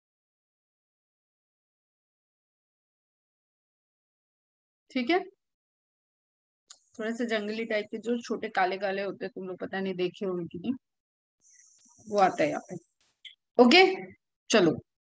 ठीक है, थोड़े से जंगली टाइप के जो छोटे काले काले होते हैं, तुम लोग पता नहीं देखे हो कि नहीं, वो आता है यहाँ पे। ओके, चलो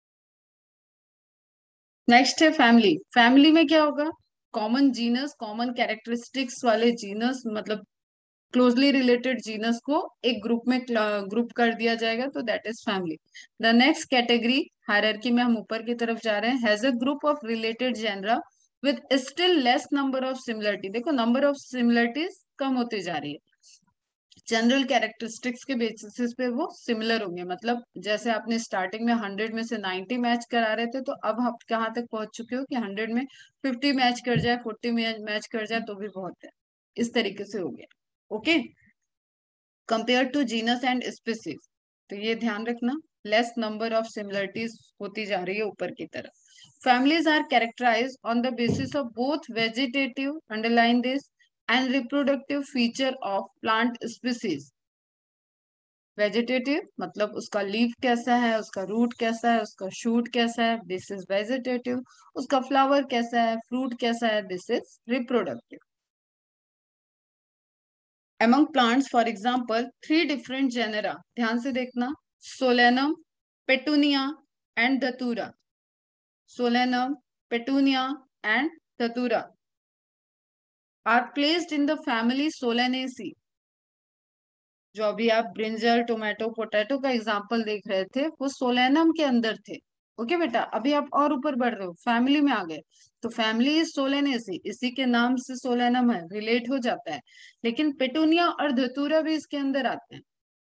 नेक्स्ट है फैमिली। फैमिली में क्या होगा, कॉमन जीनस, कॉमन कैरेक्टरिस्टिक्स वाले जीनस, मतलब क्लोजली रिलेटेड जीनस को एक ग्रुप में ग्रुप कर दिया जाएगा, तो that is family. The next category, hierarchy में हम ऊपर की तरफ जा रहे हैं, has a group of related genera with still less number of similarity. देखो नंबर ऑफ सिमिलरिटीज कम होती जा रही है, जनरल कैरेक्टरिस्टिक्स के बेसिस पे वो सिमिलर होंगे। मतलब जैसे आपने स्टार्टिंग में 100 में से 90 मैच करा रहे थे, तो अब आप कहाँ तक पहुंच चुके हो कि 100 में 50 मैच कर जाए, 40 मैच कर जाए तो भी बहुत है, इस तरीके से हो गया। Okay, compare to genus and species, तो ये ध्यान रखना, लेस नंबर ऑफ सिमिलरिटीज होती जा रही है ऊपर की तरफ। Families are characterize on the basis of both vegetative, underline this, and reproductive feature of plant species. Vegetative मतलब उसका लीफ कैसा है, उसका रूट कैसा है, उसका शूट कैसा है, दिस इज वेजिटेटिव। उसका फ्लावर कैसा है, फ्रूट कैसा है, this is reproductive. among plants, for example, three different genera, ध्यान से देखना, solanum, petunia and datura, solanum, petunia and datura are placed in the family Solanaceae। जो अभी आप ब्रिंजल, टोमेटो, पोटैटो का एग्जाम्पल देख रहे थे वो सोलेनम के अंदर थे। ओके बेटा, अभी आप और ऊपर बढ़ रहे हो, फैमिली में आ गए। तो फैमिली इज सोलेनेसी, इसी के नाम से सोलेनम है, रिलेट हो जाता है। लेकिन पेटूनिया और धतूरा भी इसके अंदर आते हैं।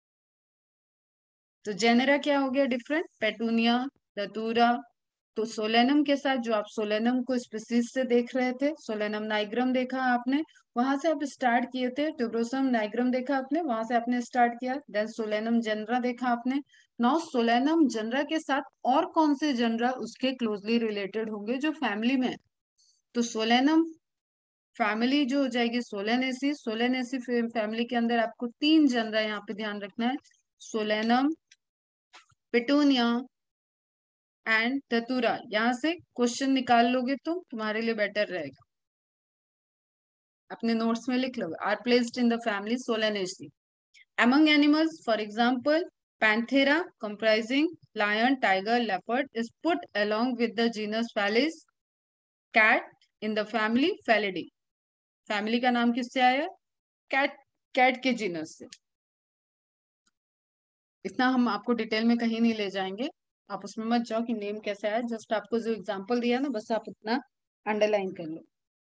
तो जेनेरा क्या हो गया डिफरेंट, पेटूनिया, धतूरा। तो सोलेनम के साथ, जो आप सोलेनम को स्पीसीज से देख रहे थे, सोलेनम नाइग्रम देखा आपने, वहां से आप स्टार्ट किए थे। ट्यूबरोसम नाइग्रम देखा आपने, वहां से आपने स्टार्ट किया। देन सोलेनम जनरा देखा आपने। नाउ सोलेनम जनरा के साथ और कौन से जनरा उसके क्लोजली रिलेटेड होंगे जो फैमिली में है? तो सोलेनम फैमिली जो हो जाएगी सोलेनेसी। सोलेनेसी फैमिली के अंदर आपको तीन जनरा यहाँ पे ध्यान रखना है, सोलेनम, पिटूनिया एंड धतूरा। यहाँ से क्वेश्चन निकाल लोगे तो तुम्हारे लिए बेटर रहेगा, अपने नोट्स में लिख लोगे। Are placed in the family Solanaceae among animals, for example panthera comprising lion, tiger, leopard is put along with the genus Felis, cat in the family Felidae। Family का नाम किससे आया, कैट, कैट के genus से। इतना हम आपको detail में कहीं नहीं ले जाएंगे, आप उसमें मत जाओ कि नेम कैसे आया, जस्ट आपको जो एग्जांपल दिया ना, बस आप इतना अंडरलाइन कर लो।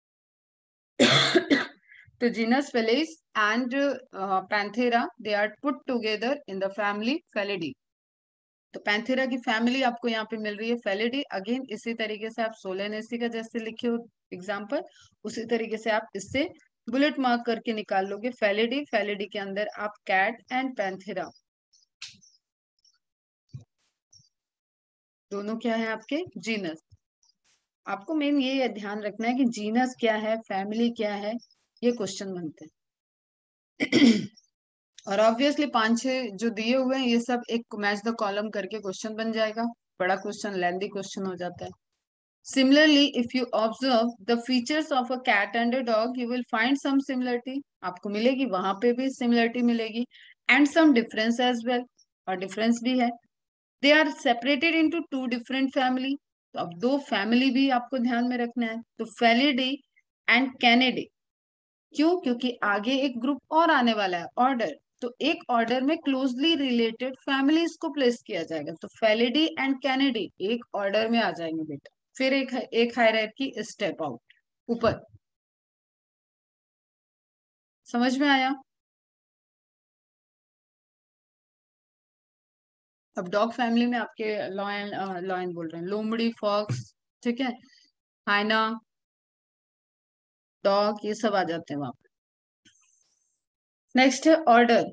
तो genus Felis and Panthera they are put together in the family Felidae. तो पैंथेरा की फैमिली आपको यहाँ पे मिल रही है फेलिडी। अगेन इसी तरीके से आप सोलेनेसी का जैसे लिखे हो एग्जाम्पल, उसी तरीके से आप इससे बुलेट मार्क करके निकाल लोगे फेलिडी। फेलिडी के अंदर आप कैट एंड पैंथेरा दोनों क्या है आपके जीनस। आपको मेन ये ध्यान रखना है कि जीनस क्या है, फैमिली क्या है, ये क्वेश्चन बनते हैं। और ऑब्वियसली पांच छह जो दिए हुए हैं ये सब एक मैच द कॉलम करके क्वेश्चन बन जाएगा, बड़ा क्वेश्चन, लेंदी क्वेश्चन हो जाता है। Similarly if you observe the features of a cat and a dog you will find some similarity, आपको मिलेगी, वहां पे भी सिमिलरिटी मिलेगी, and some difference as well, और डिफरेंस भी है। They are separated into two different family. तो अब दो फैमिली भी आपको ध्यान में रखना है, तो फेलिडी एंड कैनिडी। क्यों, क्योंकि आगे एक ग्रुप और आने वाला है, ऑर्डर। तो एक ऑर्डर में क्लोजली रिलेटेड फैमिलीज को प्लेस किया जाएगा, तो फेलिडी एंड कैनिडी एक ऑर्डर में आ जाएंगे बेटा। फिर एक हायरार्की स्टेप आउट ऊपर, समझ में आया? अब डॉग फैमिली में आपके लॉयन, लॉयन बोल रहे हैं, लोमड़ी, फॉक्स, ठीक है, हाइना, डॉग, ये सब आ जाते हैं वहां पे। नेक्स्ट है ऑर्डर,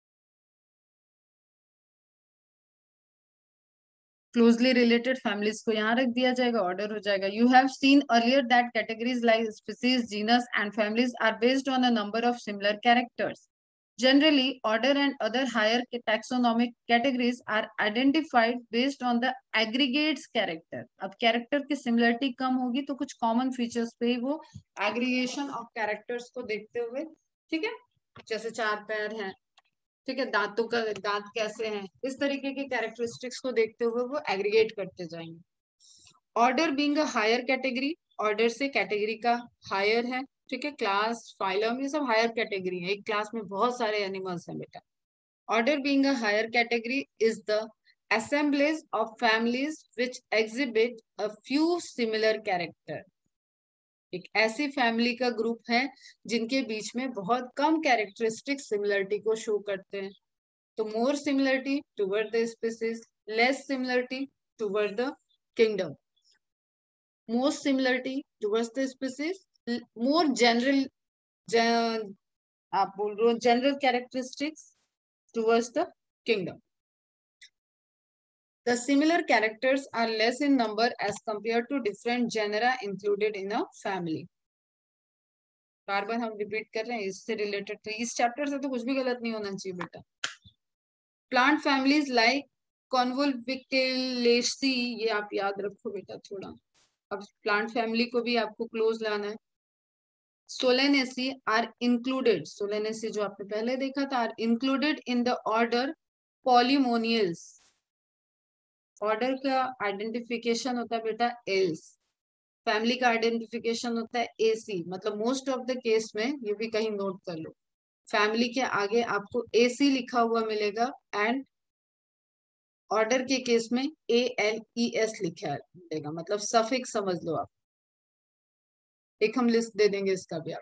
क्लोजली रिलेटेड फैमिलीज को यहाँ रख दिया जाएगा, ऑर्डर हो जाएगा। You have seen earlier that categories like species, genus and families are based on a number of similar characters. Generally, order and other higher taxonomic categories are identified based on the aggregates character। अब character की similarity कम होगी तो कुछ common features पे ही वो aggregation of characters को देखते हुए, ठीक है, जैसे चार पैर हैं, ठीक है, दांतों का दांत कैसे हैं, इस तरीके के कैरेक्टरिस्टिक्स को देखते हुए वो एग्रीगेट करते जाएंगे। Order being a higher category, order से कैटेगरी का हायर है, ठीक है, क्लास, फाइलम, ये सब हायर कैटेगरी है, एक क्लास में बहुत सारे एनिमल्स हैं बेटा। Order being a higher category is the assemblage of families which exhibit a few similar character। एक ऐसी फैमिली का ग्रुप है जिनके बीच में बहुत कम कैरेक्टरिस्टिक सिमिलरिटी को शो करते हैं। तो more similarity toward the species, less similarity toward the kingdom. Most similarity towards the species, more general, आप बोल रहे हो general characteristics towards the kingdom. The similar characters are less in number as compared to different genera included in a family। बार बार हम repeat कर रहे हैं, इससे रिलेटेड, तो इस चैप्टर से तो कुछ भी गलत नहीं होना चाहिए बेटा। प्लांट फैमिलीज लाइक कॉन्वोल्विकेलेसी, ये आप याद रखो बेटा थोड़ा। अब प्लांट फैमिली को भी आपको क्लोज लाना है। सोलेनेसी आर इंक्लूडेड, सोलेनेसी जो आपने पहले देखा था, are included in the order Polemoniales. ऑर्डर का आइडेंटिफिकेशन होता है बेटा एल्स, फैमिली का आइडेंटिफिकेशन होता है एसी। मतलब मोस्ट ऑफ द केस में, ये भी कहीं नोट कर लो, फैमिली के आगे आपको एसी लिखा हुआ मिलेगा एंड ऑर्डर के केस में ALES लिखा है, मतलब सफिक्स समझ लो आप। एक हम लिस्ट दे देंगे इसका भी आप।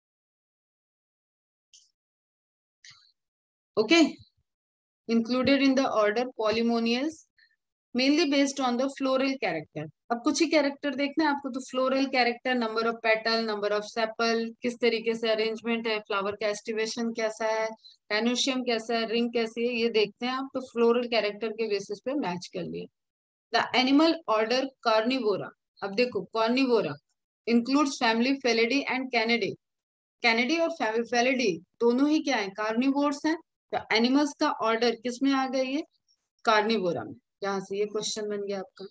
Okay, included in the order Polemoniales mainly based on the floral character. अब कुछ ही कैरेक्टर देखना है आपको, तो floral character, number of petal, number of sepal, किस तरीके से अरेंजमेंट है, फ्लावर का एस्टिवेशन कैसा है, टेनुशियम कैसा है, रिंग कैसी है, ये देखते हैं आप। तो फ्लोरल कैरेक्टर के बेसिस पे मैच कर लिए। The animal order Carnivora. अब देखो Carnivora includes family Felidae and Canidae. Canidae और फेलिडी दोनों ही क्या है, कार्निवोर्स हैं। तो एनिमल्स का ऑर्डर किस में आ गई है, कार्निवोरा में। यहाँ से ये क्वेश्चन बन गया आपका।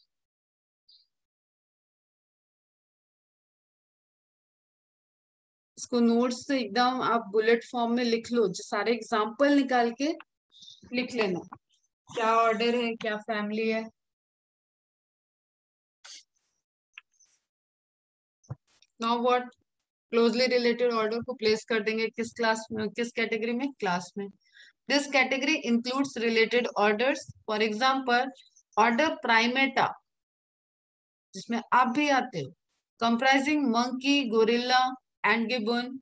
इसको नोट्स से एकदम आप बुलेट फॉर्म में लिख लो, जो सारे एग्जाम्पल निकाल के लिख लेना, क्या ऑर्डर है, क्या फैमिली है। Now what, closely related order को प्लेस कर देंगे किस क्लास में, किस कैटेगरी में, क्लास में। This category includes related orders, for example order Primata, जिसमें आप भी आते हो, comprising monkey, gorilla and gibbon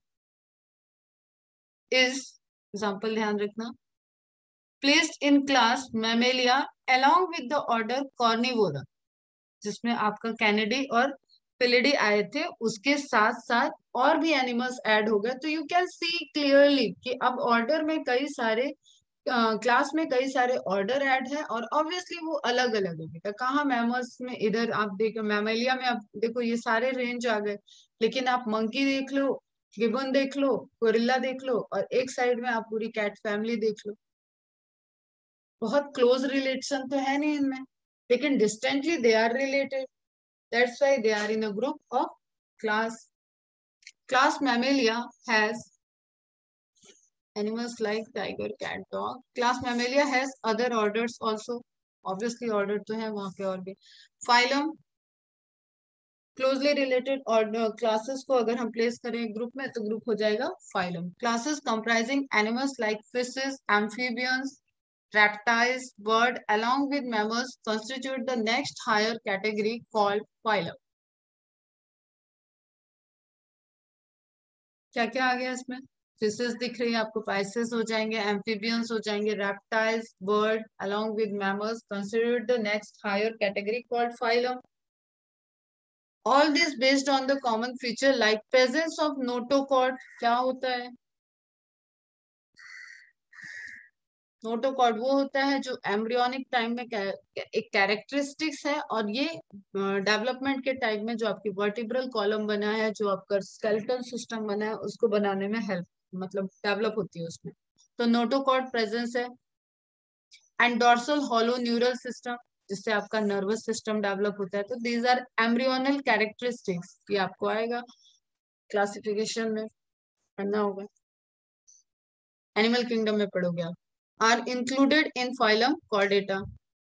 is, example ध्यान रखना, placed in class Mammalia along with the order Carnivora, जिसमें आपका कैनिडी और फिलिडी आए थे, उसके साथ साथ और भी एनिमल्स ऐड हो गए। तो यू कैन सी क्लियरली कि अब ऑर्डर में कई सारे, क्लास में कई सारे ऑर्डर ऐड है, और ऑब्वियसली वो अलग अलग है बेटा। कहाँ मैमल्स में, इधर आप देखो मैमेलिया में, आप देखो ये सारे रेंज आ गए, लेकिन आप मंकी देख लो, गिबन देख लो, गोरिल्ला देख लो, और एक साइड में आप पूरी कैट फैमिली देख लो। बहुत क्लोज रिलेशन तो है नहीं इनमें, लेकिन distantly they are related, that's why they are in a group of class. Class Mammalia has animals like tiger, cat, dog. Class Mammalia has other orders also. Obviously order तो है वहां पे और भी। Phylum, closely related order classes को अगर हम place करें ग्रुप में, तो ग्रुप हो जाएगा phylum. Classes comprising animals like fishes, amphibians, reptiles, bird, along with mammals constitute the next higher category called phylum. क्या क्या आ गया इसमें, फिशेस दिख रही है आपको, पाइसेस हो जाएंगे, एम्फीबियंस हो जाएंगे, reptiles, bird along with mammals considered the next higher category called phylum. All this based on the common feature like presence of notochord. क्या होता है नोटोकॉर्ड? वो होता है जो एम्ब्रियोनिक टाइम में एक कैरेक्टरिस्टिक्स है, और ये डेवलपमेंट के टाइम में जो आपकी वर्टिब्रल कॉलम बना है, जो आपका स्केलेटल सिस्टम बना है, उसको बनाने में हेल्प, मतलब डेवलप होती है उसमें। तो नोटोकॉर्ड प्रेजेंस है। And dorsal hollow neural system, जिससे आपका नर्वस सिस्टम डेवलप होता है। तो दीज आर एम्ब्रियोनल कैरेक्टरिस्टिक्स, ये आपको आएगा क्लासिफिकेशन में, पढ़ना होगा, एनिमल किंगडम में पढ़ोगे आप। Are included in phylum Chordata.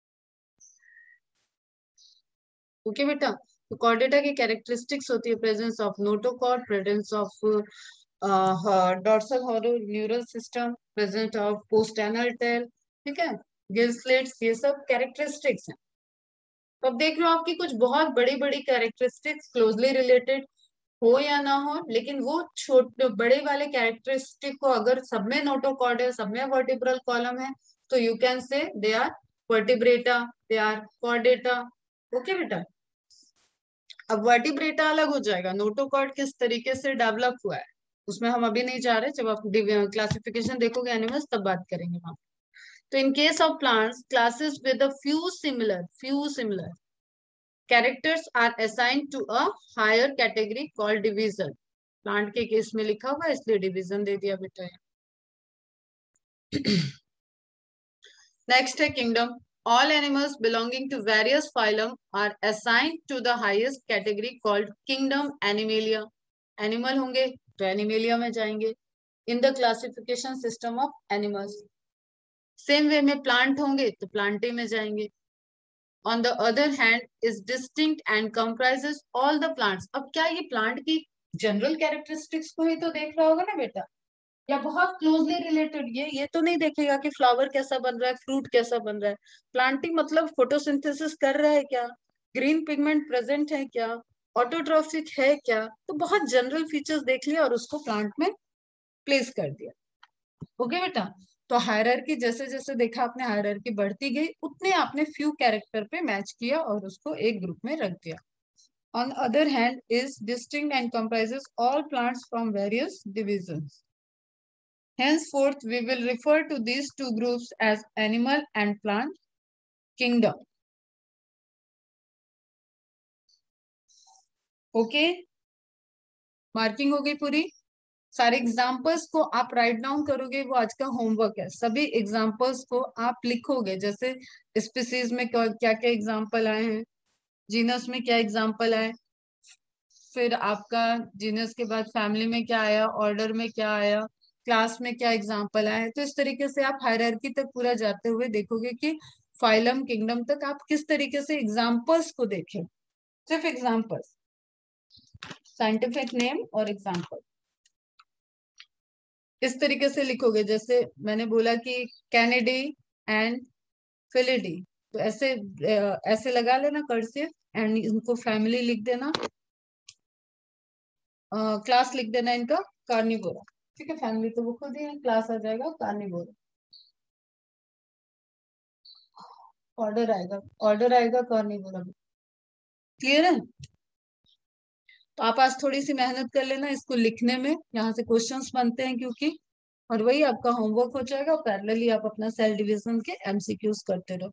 Okay बेटा, तो कॉर्डेटा की कैरेक्टरिस्टिक्स होती है presence of notochord, presence of dorsal hollow neural system, presence of postanal tail, ठीक है, गिल स्लिट्स, ये सब कैरेक्टरिस्टिक्स हैं। तो अब देख लो आपकी कुछ बहुत बड़ी बड़ी कैरेक्टरिस्टिक्स क्लोजली रिलेटेड हो या ना हो, लेकिन वो छोटे बड़े वाले कैरेक्टरिस्टिक को अगर सब में नोटोकॉर्ड है, सब में वर्टिब्रल कॉलम है, तो you can say they are Vertebrata, they are Chordata. Okay बेटा, अब वर्टिब्रेटा अलग हो जाएगा, नोटोकॉर्ड किस तरीके से डेवलप हुआ है उसमें हम अभी नहीं जा रहे, जब आप क्लासिफिकेशन देखोगे एनिमल्स तब बात करेंगे वहां। तो in case of plants, classes with a few similar characters are assigned to a higher category called division. Plant के केस में लिखा हुआ है इसलिए डिवीजन दे दिया बेटा। नेक्स्ट है kingdom. All animals belonging to various phylum are assigned to the highest category called kingdom Animalia. Animal होंगे तो एनिमेलिया में जाएंगे in the classification system of animals. Same way में प्लांट होंगे तो प्लांटे में जाएंगे। On the other hand is distinct and comprises all the plants. अब क्या ये प्लांट की जनरल कैरेक्टरिस्टिक्स को ही तो देख रहा होगा ना बेटा, या बहुत क्लोजली रिलेटेड, ये तो नहीं देखेगा कि फ्लावर कैसा बन रहा है, फ्रूट कैसा बन रहा है। प्लांटिंग मतलब फोटोसिंथेसिस कर रहा है क्या, ग्रीन पिगमेंट प्रेजेंट है क्या, ऑटोट्रॉफिक है क्या, तो बहुत जनरल फीचर्स देख लिया और उसको प्लांट में प्लेस कर दिया। ओके बेटा, तो हायरार्की जैसे जैसे देखा आपने, हायरार्की बढ़ती गई, उतने आपने फ्यू कैरेक्टर पे मैच किया और उसको एक ग्रुप में रख दिया। On the other hand, is distinct and comprises all plants from various divisions. Henceforth, we will refer to these two groups as animal and plant kingdom. Okay? Marking हो गई पूरी। सारे एग्जाम्पल्स को आप राइट डाउन करोगे, वो आज का होमवर्क है। सभी एग्जाम्पल्स को आप लिखोगे, जैसे स्पीसीज में क्या क्या एग्जाम्पल आए हैं, जीनस में क्या एग्जाम्पल आए, फिर आपका जीनस के बाद फैमिली में क्या आया, ऑर्डर में क्या आया, क्लास में क्या एग्जाम्पल आए। तो इस तरीके से आप हायरार्की तक पूरा जाते हुए देखोगे कि फाइलम किंगडम तक आप किस तरीके से एग्जाम्पल्स को देखें। सिर्फ एग्जाम्पल्स, साइंटिफिक नेम और एग्जाम्पल इस तरीके से लिखोगे। जैसे मैंने बोला कि कैनेडी एंड फिलिडी, तो ऐसे ऐसे लगा लेना कर्सिव, एंड इनको फैमिली लिख देना, क्लास लिख देना इनका कार्निवोरा। ठीक है, फैमिली तो वो खुद ही है, क्लास आ जाएगा कार्निवोरा, ऑर्डर आएगा कार्निवोरा। क्लियर है? तो आप आज थोड़ी सी मेहनत कर लेना इसको लिखने में, यहाँ से क्वेश्चंस बनते हैं क्योंकि, और वही आपका होमवर्क हो जाएगा, और पैरेलली आप अपना सेल डिवीजन के एमसीक्यूज करते रहो।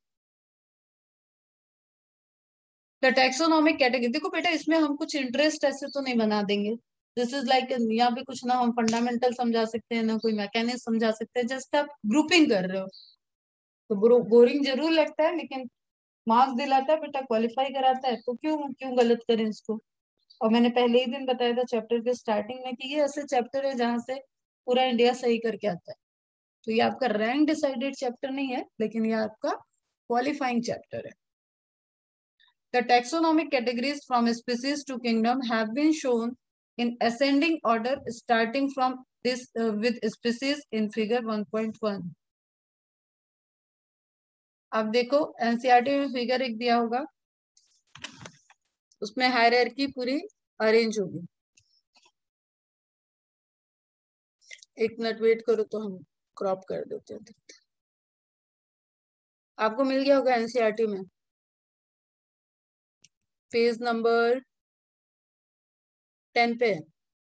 द टैक्सोनॉमिक कैटेगरी, देखो बेटा इसमें हम कुछ इंटरेस्ट ऐसे तो नहीं बना देंगे। दिस इज लाइक, यहाँ पे कुछ ना हम फंडामेंटल समझा सकते हैं, ना कोई मैकेनिज्म समझा सकते हैं, जस्ट आप ग्रुपिंग कर रहे हो। तो बोरिंग जरूर लगता है, लेकिन मार्क्स दिलाता है बेटा, क्वालिफाई कराता है, तो क्यों क्यों गलत करें इसको। और मैंने पहले ही दिन बताया था चैप्टर के स्टार्टिंग में कि ये ऐसे चैप्टर है जहां से पूरा इंडिया सही करके आता है। तो ये आपका रैंक डिसाइडेड चैप्टर नहीं है, लेकिन ये आपका क्वालिफाइंग चैप्टर है। The taxonomic categories from species to kingdom have been shown in ascending order starting from this with species in figure 1.1. अब देखो एनसीईआरटी में फिगर एक दिया होगा, उसमें हायरार्की पूरी अरेंज होगी। एक मिनट वेट करो तो हम क्रॉप कर देते हैं। आपको मिल गया होगा एनसीईआरटी में पेज नंबर 10 पे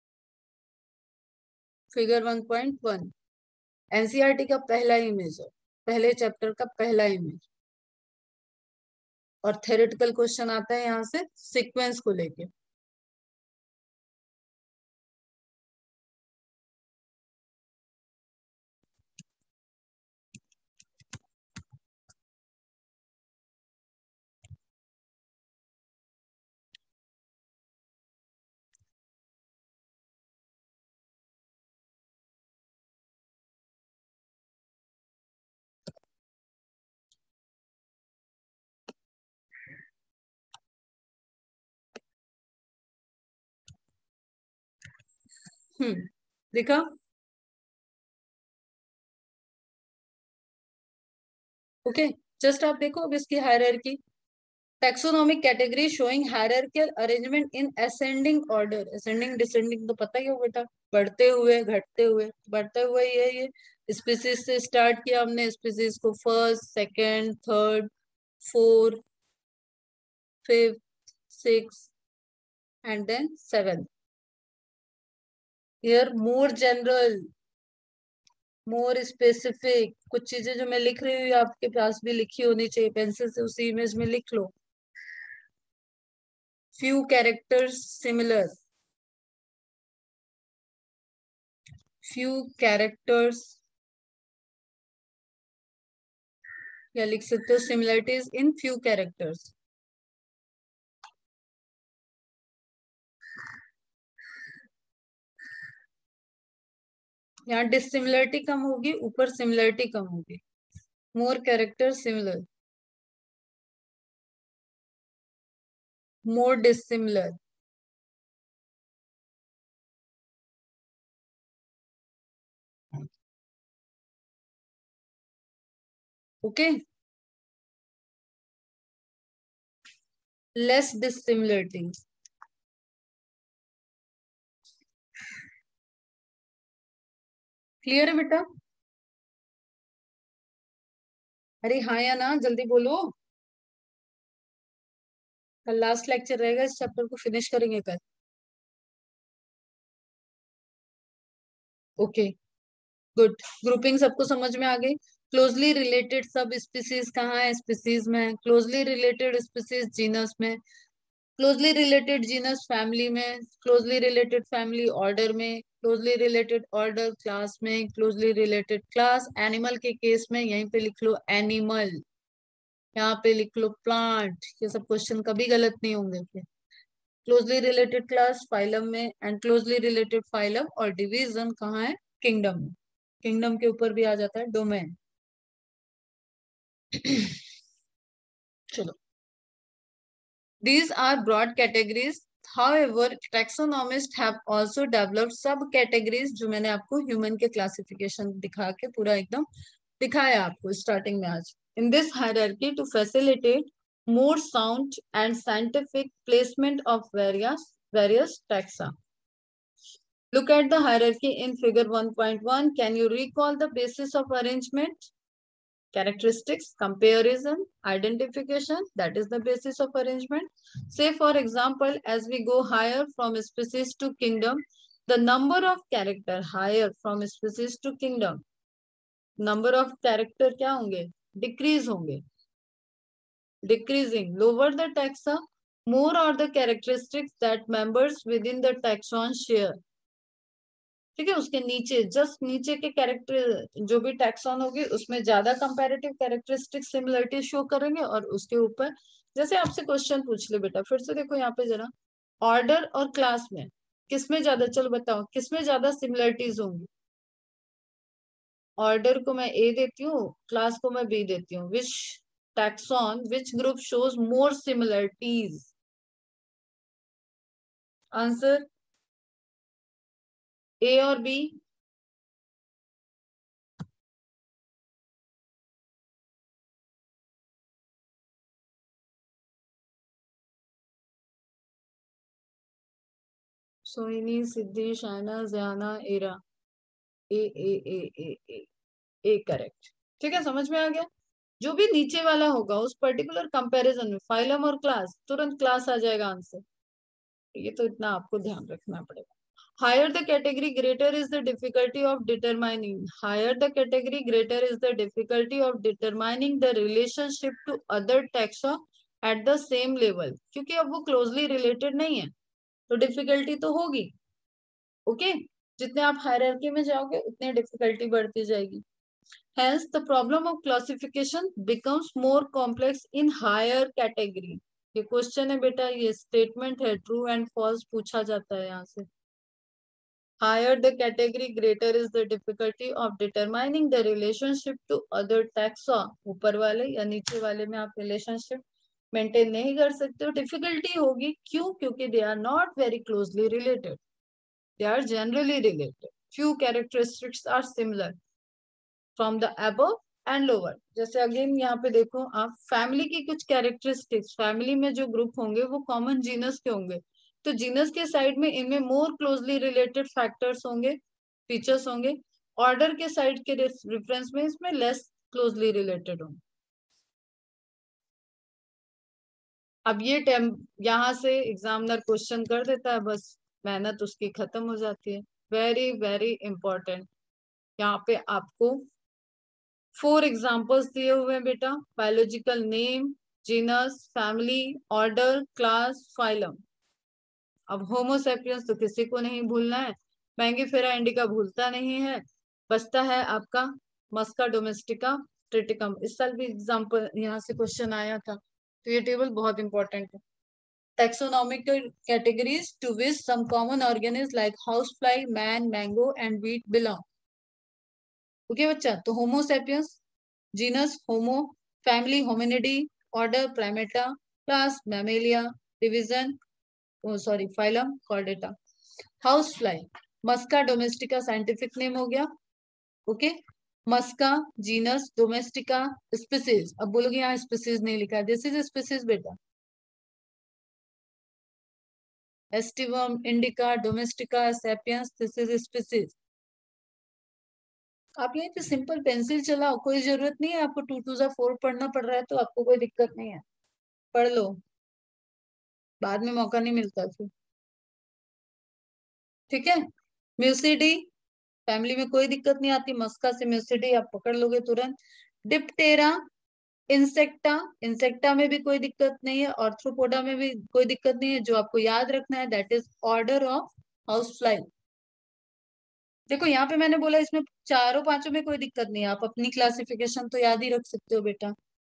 फिगर 1.1 एनसीईआरटी का पहला इमेज है, पहले चैप्टर का पहला इमेज। और थ्योरेटिकल क्वेश्चन आता है यहाँ से सीक्वेंस को लेके। देखा? ओके, जस्ट आप देखो अब इसकी hierarchy. Taxonomic category showing hierarchical arrangement in ascending order. Ascending descending तो पता ही हो बेटा, बढ़ते हुए घटते हुए, बढ़ते हुए ये स्पीसीज से स्टार्ट किया हमने, स्पीसीज को first, second, third, fourth, fifth, six and then seventh. Here more general, more specific, कुछ चीजें जो मैं लिख रही हूँ आपके पास भी लिखी होनी चाहिए, पेंसिल से उसी इमेज में लिख लो। few characters similar, few characters, या लिख सकते हो similarities in few characters। यहाँ डिसिमिलरिटी कम होगी, ऊपर सिमिलरिटी कम होगी। More character similar, more dissimilar. Okay, less dissimilarity. Clear है बेटा? अरे हाँ या ना, जल्दी बोलो। कल लास्ट लेक्चर रहेगा, इस चैप्टर को फिनिश करेंगे कल। Okay good. ग्रुपिंग सबको समझ में आ गई। क्लोजली रिलेटेड सब स्पीसीज कहाँ है? स्पीसीज में। क्लोजली रिलेटेड स्पीसीज जीनस में। क्लोजली रिलेटेड जीनस फैमिली में। क्लोजली रिलेटेड फैमिली ऑर्डर में। क्लोजली रिलेटेड ऑर्डर क्लास में। क्लोजली रिलेटेड क्लास एनिमल के केस में यहीं पे लिख लो एनिमल, यहाँ पे लिख लो प्लांट। ये सब क्वेश्चन कभी गलत नहीं होंगे फिर। क्लोजली रिलेटेड क्लास फाइलम में, एंड क्लोजली रिलेटेड फाइलम और डिवीजन कहाँ है? किंगडम में। किंगडम के ऊपर भी आ जाता है डोमेन। चलो, these are broad categories. However, taxonomists have also developed subcategories, जो मैंने आपको ह्यूमन के क्लासिफिकेशन दिखा के पूरा एकदम दिखाया आपको स्टार्टिंग में आज. In this hierarchy, to facilitate more sound and scientific placement of various taxa. Look at the hierarchy in figure 1.1. Can you recall the basis of arrangement? Characteristics, comparison, identification, that is the basis of arrangement. Say for example, as we go higher from species to kingdom, the number of character higher from species to kingdom, number of character क्या होंगे? Decrease होंगे. Decreasing. Lower the taxa, more are the characteristics that members within the taxon share. ठीक है, उसके नीचे just नीचे के character जो भी टैक्सॉन होगी उसमें ज्यादा कंपैरेटिव कैरेक्टरिस्टिक सिमिलरिटी शो करेंगे, और उसके ऊपर जैसे आपसे क्वेश्चन पूछ ले बेटा, फिर से देखो यहाँ पे जरा, ऑर्डर और क्लास में किसमें ज्यादा, चलो बताओ किसमें ज्यादा सिमिलरिटीज होंगी? ऑर्डर को मैं ए देती हूँ, क्लास को मैं बी देती हूँ. Which taxon, which group shows more similarities? Answer A और B. Sohini, Siddhi, Shaina, Jayana, Ira. A A A A A A correct. ठीक है, समझ में आ गया. जो भी नीचे वाला होगा उस पर्टिकुलर कंपैरिजन में, फाइलम और क्लास, तुरंत क्लास आ जाएगा आंसर. ये तो इतना आपको ध्यान रखना पड़ेगा. Higher the category greater is the difficulty of determining. Higher the category greater is the difficulty of determining the relationship to other taxa at the same level. क्योंकि अब वो क्लोजली रिलेटेड नहीं है तो डिफिकल्टी तो होगी. ओके, जितने आप हायरार्की में जाओगे उतनी डिफिकल्टी बढ़ती जाएगी. Hence, the problem of classification becomes more complex in higher category. ये क्वेश्चन है बेटा, ये स्टेटमेंट है, ट्रू एंड फॉल्स पूछा जाता है यहाँ से. Higher the category, greater is the difficulty of determining the relationship to other taxa. ऊपर वाले या नीचे वाले में आप relationship मेंटेन नहीं कर सकते हो, डिफिकल्टी होगी. क्यों? क्योंकि they are not very closely related. They are generally related. Few characteristics are similar from the above and lower. जैसे अगेन यहाँ पे देखो आप, फैमिली की कुछ कैरेक्टरिस्टिक्स, फैमिली में जो ग्रुप होंगे वो कॉमन जीनस के होंगे, तो जीनस के साइड में इनमें मोर क्लोजली रिलेटेड फैक्टर्स होंगे, फीचर्स होंगे. ऑर्डर के साइड के रेफरेंस में इसमें लेस क्लोजली रिलेटेड होंगे. अब ये यहाँ से एग्जामिनर क्वेश्चन कर देता है, बस मेहनत उसकी खत्म हो जाती है. Very very important. यहाँ पे आपको 4 एग्जाम्पल्स दिए हुए हैं बेटा. Biological name, genus, family, order, class, phylum. अब होमोसेपियंस तो किसी को नहीं भूलना है, मैंगीफेरा इंडिका भूलता नहीं है. बचता है आपका मस्का डोमेस्टिका ट्रिटिकम. इस साल भी एग्जाम्पल यहाँ से क्वेश्चन आया था, तो ये टेबल बहुत इंपॉर्टेंट है. Taxonomical categories to which some common organisms like housefly, man, mango and wheat belong. Okay बच्चा, तो Homo sapiens, genus Homo, family Hominidae, order Primata, class Mammalia, division sorry phylum Chordata. House fly, Musca domestica scientific name हो गया. Okay, Musca, genus, domestica, species. अब बोलोगे यहाँ species नहीं लिखा है, दिस इज स्पीसीज बेटा। Aestivum, indica, domestica, sapiens, this is species. आप यहीं पे सिंपल पेंसिल चलाओ, कोई जरूरत नहीं है आपको 2 2 जा 4 पढ़ना पड़ रहा है, तो आपको कोई दिक्कत नहीं है, पढ़ लो, बाद में मौका नहीं मिलता फिर। ठीक है। म्यूसिडी, फैमिली में कोई दिक्कत नहीं आती, मस्का से म्यूसिडी आप पकड़ लोगे तुरंत। डिप्टेरा, इंसेक्टा, इंसेक्टा में भी कोई दिक्कत नहीं है, ऑर्थ्रोपोडा में भी कोई दिक्कत नहीं है। जो आपको याद रखना है that is order of house fly. देखो यहाँ पे मैंने बोला इसमें चारों पांचों में कोई दिक्कत नहीं है, आप अपनी क्लासिफिकेशन तो याद ही रख सकते हो बेटा।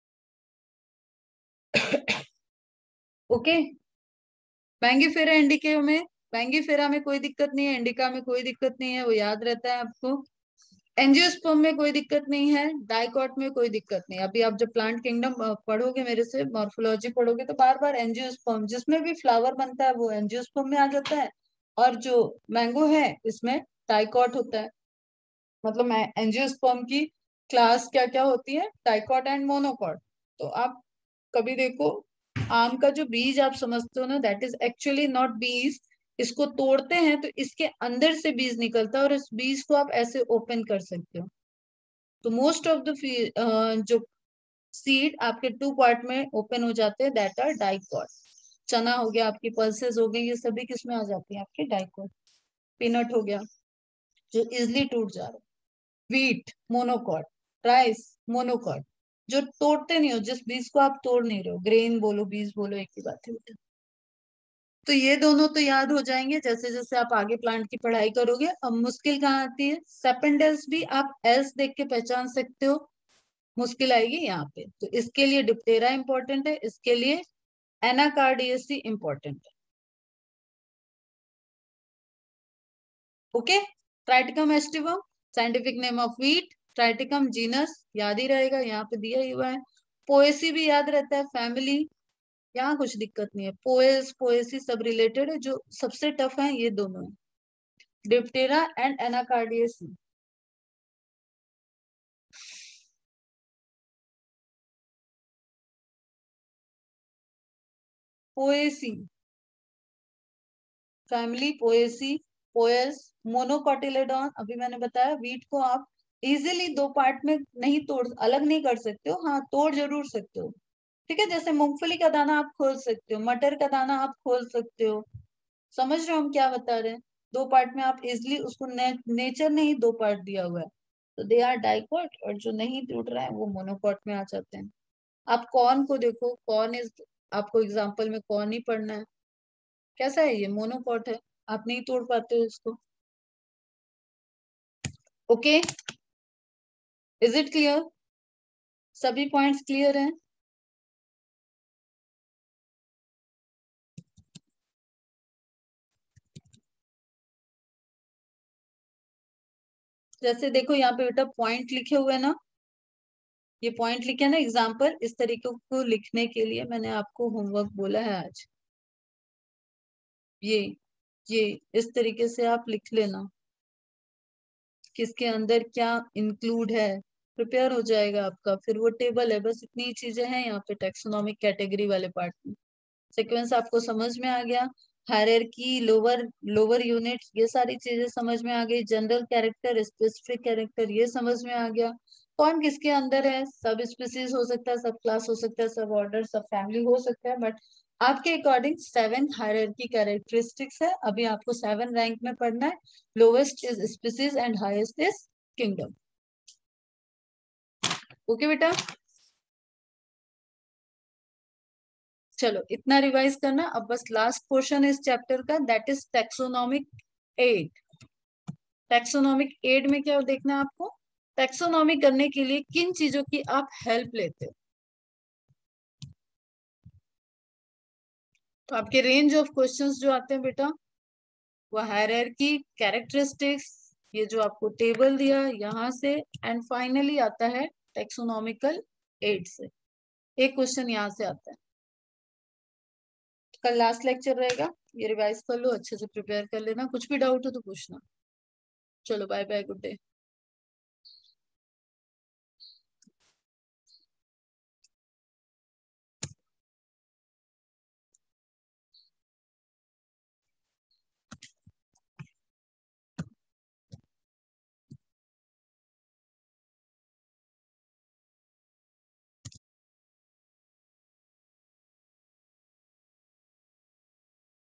ओके। बैंगीफेरा इंडिका में, बैंगीफेरा में कोई दिक्कत नहीं है, इंडिका में कोई दिक्कत नहीं है, वो याद रहता है आपको। एंजियोस्पर्म में कोई दिक्कत नहीं है, डाइकॉट में कोई दिक्कत नहीं। अभी आप जब प्लांट किंगडम पढ़ोगे मेरे से, मॉर्फोलॉजी पढ़ोगे, तो बार बार एंजियोस्पर्म जिसमें भी फ्लावर बनता है वो एंजियोस्पर्म में आ जाता है, और जो मैंगो है इसमें डाइकॉट होता है। मतलब एंजियोस्पर्म की क्लास क्या क्या होती है, डाइकॉट एंड मोनोकॉट। तो आप कभी देखो, आम का जो बीज आप समझते हो ना, दैट इज एक्चुअली नॉट बीज। इसको तोड़ते हैं तो इसके अंदर से बीज निकलता है, और इस बीज को आप ऐसे ओपन कर सकते हो। तो मोस्ट ऑफ द जो सीड आपके 2 पार्ट में ओपन हो जाते हैं, दैट आर डाइकॉट। चना हो गया, आपकी पल्सेस हो गई, ये सभी किस में आ जाती है, आपके डाइकॉट। पीनट हो गया जो इजिली टूट जा रहा है, व्हीट मोनोकॉट, राइस मोनोकॉट, जो तोड़ते नहीं हो, जिस बीज को आप तोड़ नहीं रहे हो, ग्रेन बोलो बीज बोलो, एक ही बात है बेटा। तो ये दोनों तो याद हो जाएंगे जैसे जैसे आप आगे प्लांट की पढ़ाई करोगे। अब मुश्किल कहाँ आती है, सेपेंडल्स भी आप एल्स देख के पहचान सकते हो, मुश्किल आएगी यहाँ पे। तो इसके लिए डिप्टेरा इंपॉर्टेंट है, इसके लिए एनाकार्डियसी इंपॉर्टेंट है। Okay. Triticum aestivum, scientific name of wheat, Triticum genus याद ही रहेगा, यहाँ पे दिया ही हुआ है। पोएसी भी याद रहता है, फैमिली, यहाँ कुछ दिक्कत नहीं है। पोएस पोएसी सब रिलेटेड है, जो सबसे टफ है ये दोनों है, Diptera and Anacardiaceae. Poaceae family, Poaceae, Poales, monocotyledon. अभी मैंने बताया वीट को आप इजीली 2 पार्ट में नहीं तोड़, अलग नहीं कर सकते हो, हाँ तोड़ जरूर सकते हो। ठीक है, जैसे मूंगफली का दाना आप खोल सकते हो, मटर का दाना आप खोल सकते हो। समझ रहे हो हम क्या बता रहे हैं। 2 पार्ट में आप इजिली उसको, नेचर ने ही 2 पार्ट दिया हुआ है, तो दे आर डाइकॉट, और जो नहीं टूट रहा है वो मोनोकॉट में आ जाते हैं। आप कॉर्न को देखो, कॉर्न इज, आपको एग्जाम्पल में कॉर्न ही पढ़ना है, कैसा है ये, मोनोकॉट है, आप नहीं तोड़ पाते हो इसको। ओके, इज इट क्लियर, सभी पॉइंट्स क्लियर हैं। जैसे देखो यहाँ पे बेटा पॉइंट लिखे हुए हैं ना, ये पॉइंट लिखे हैं ना, एग्जाम्पल इस तरीके को लिखने के लिए मैंने आपको होमवर्क बोला है आज। ये ये इस तरीके से आप लिख लेना, किसके अंदर क्या इंक्लूड है, प्रिपेयर हो जाएगा आपका। फिर वो टेबल है, बस इतनी ही चीजें हैं यहाँ पे टेक्सोनॉमिक कैटेगरी वाले पार्ट में। सीक्वेंस आपको समझ में आ गया, हायरार्की, लोअर लोअर यूनिट, ये सारी चीजें समझ में आ गई। जनरल कैरेक्टर, स्पेसिफिक कैरेक्टर, ये समझ में आ गया। कौन किसके अंदर है, सब स्पीसीज हो सकता है, सब क्लास हो सकता है, सब ऑर्डर, सब फैमिली हो सकता है, बट आपके अकॉर्डिंग 7 हायरार्की कैरेक्टरिस्टिक्स है, अभी आपको 7 रैंक में पढ़ना है। Lowest is species and highest is kingdom. Okay बेटा, चलो इतना रिवाइज करना। अब बस लास्ट पोर्शन इस चैप्टर का, that is taxonomic aid. Taxonomic aid में क्या देखना है आपको, टेक्सोनॉमी करने के लिए किन चीजों की आप हेल्प लेते हो। तो आपके रेंज ऑफ क्वेश्चंस जो आते हैं बेटा, वो हायरार्की, कैरेक्टरिस्टिक्स, ये जो आपको टेबल दिया यहाँ से, एंड फाइनली आता है टेक्सोनॉमिकल एड से। एक क्वेश्चन यहाँ से आता है। कल लास्ट लेक्चर रहेगा, ये रिवाइज कर लो, अच्छे से प्रिपेयर कर लेना, कुछ भी डाउट हो तो पूछना। चलो बाय बाय, गुड डे।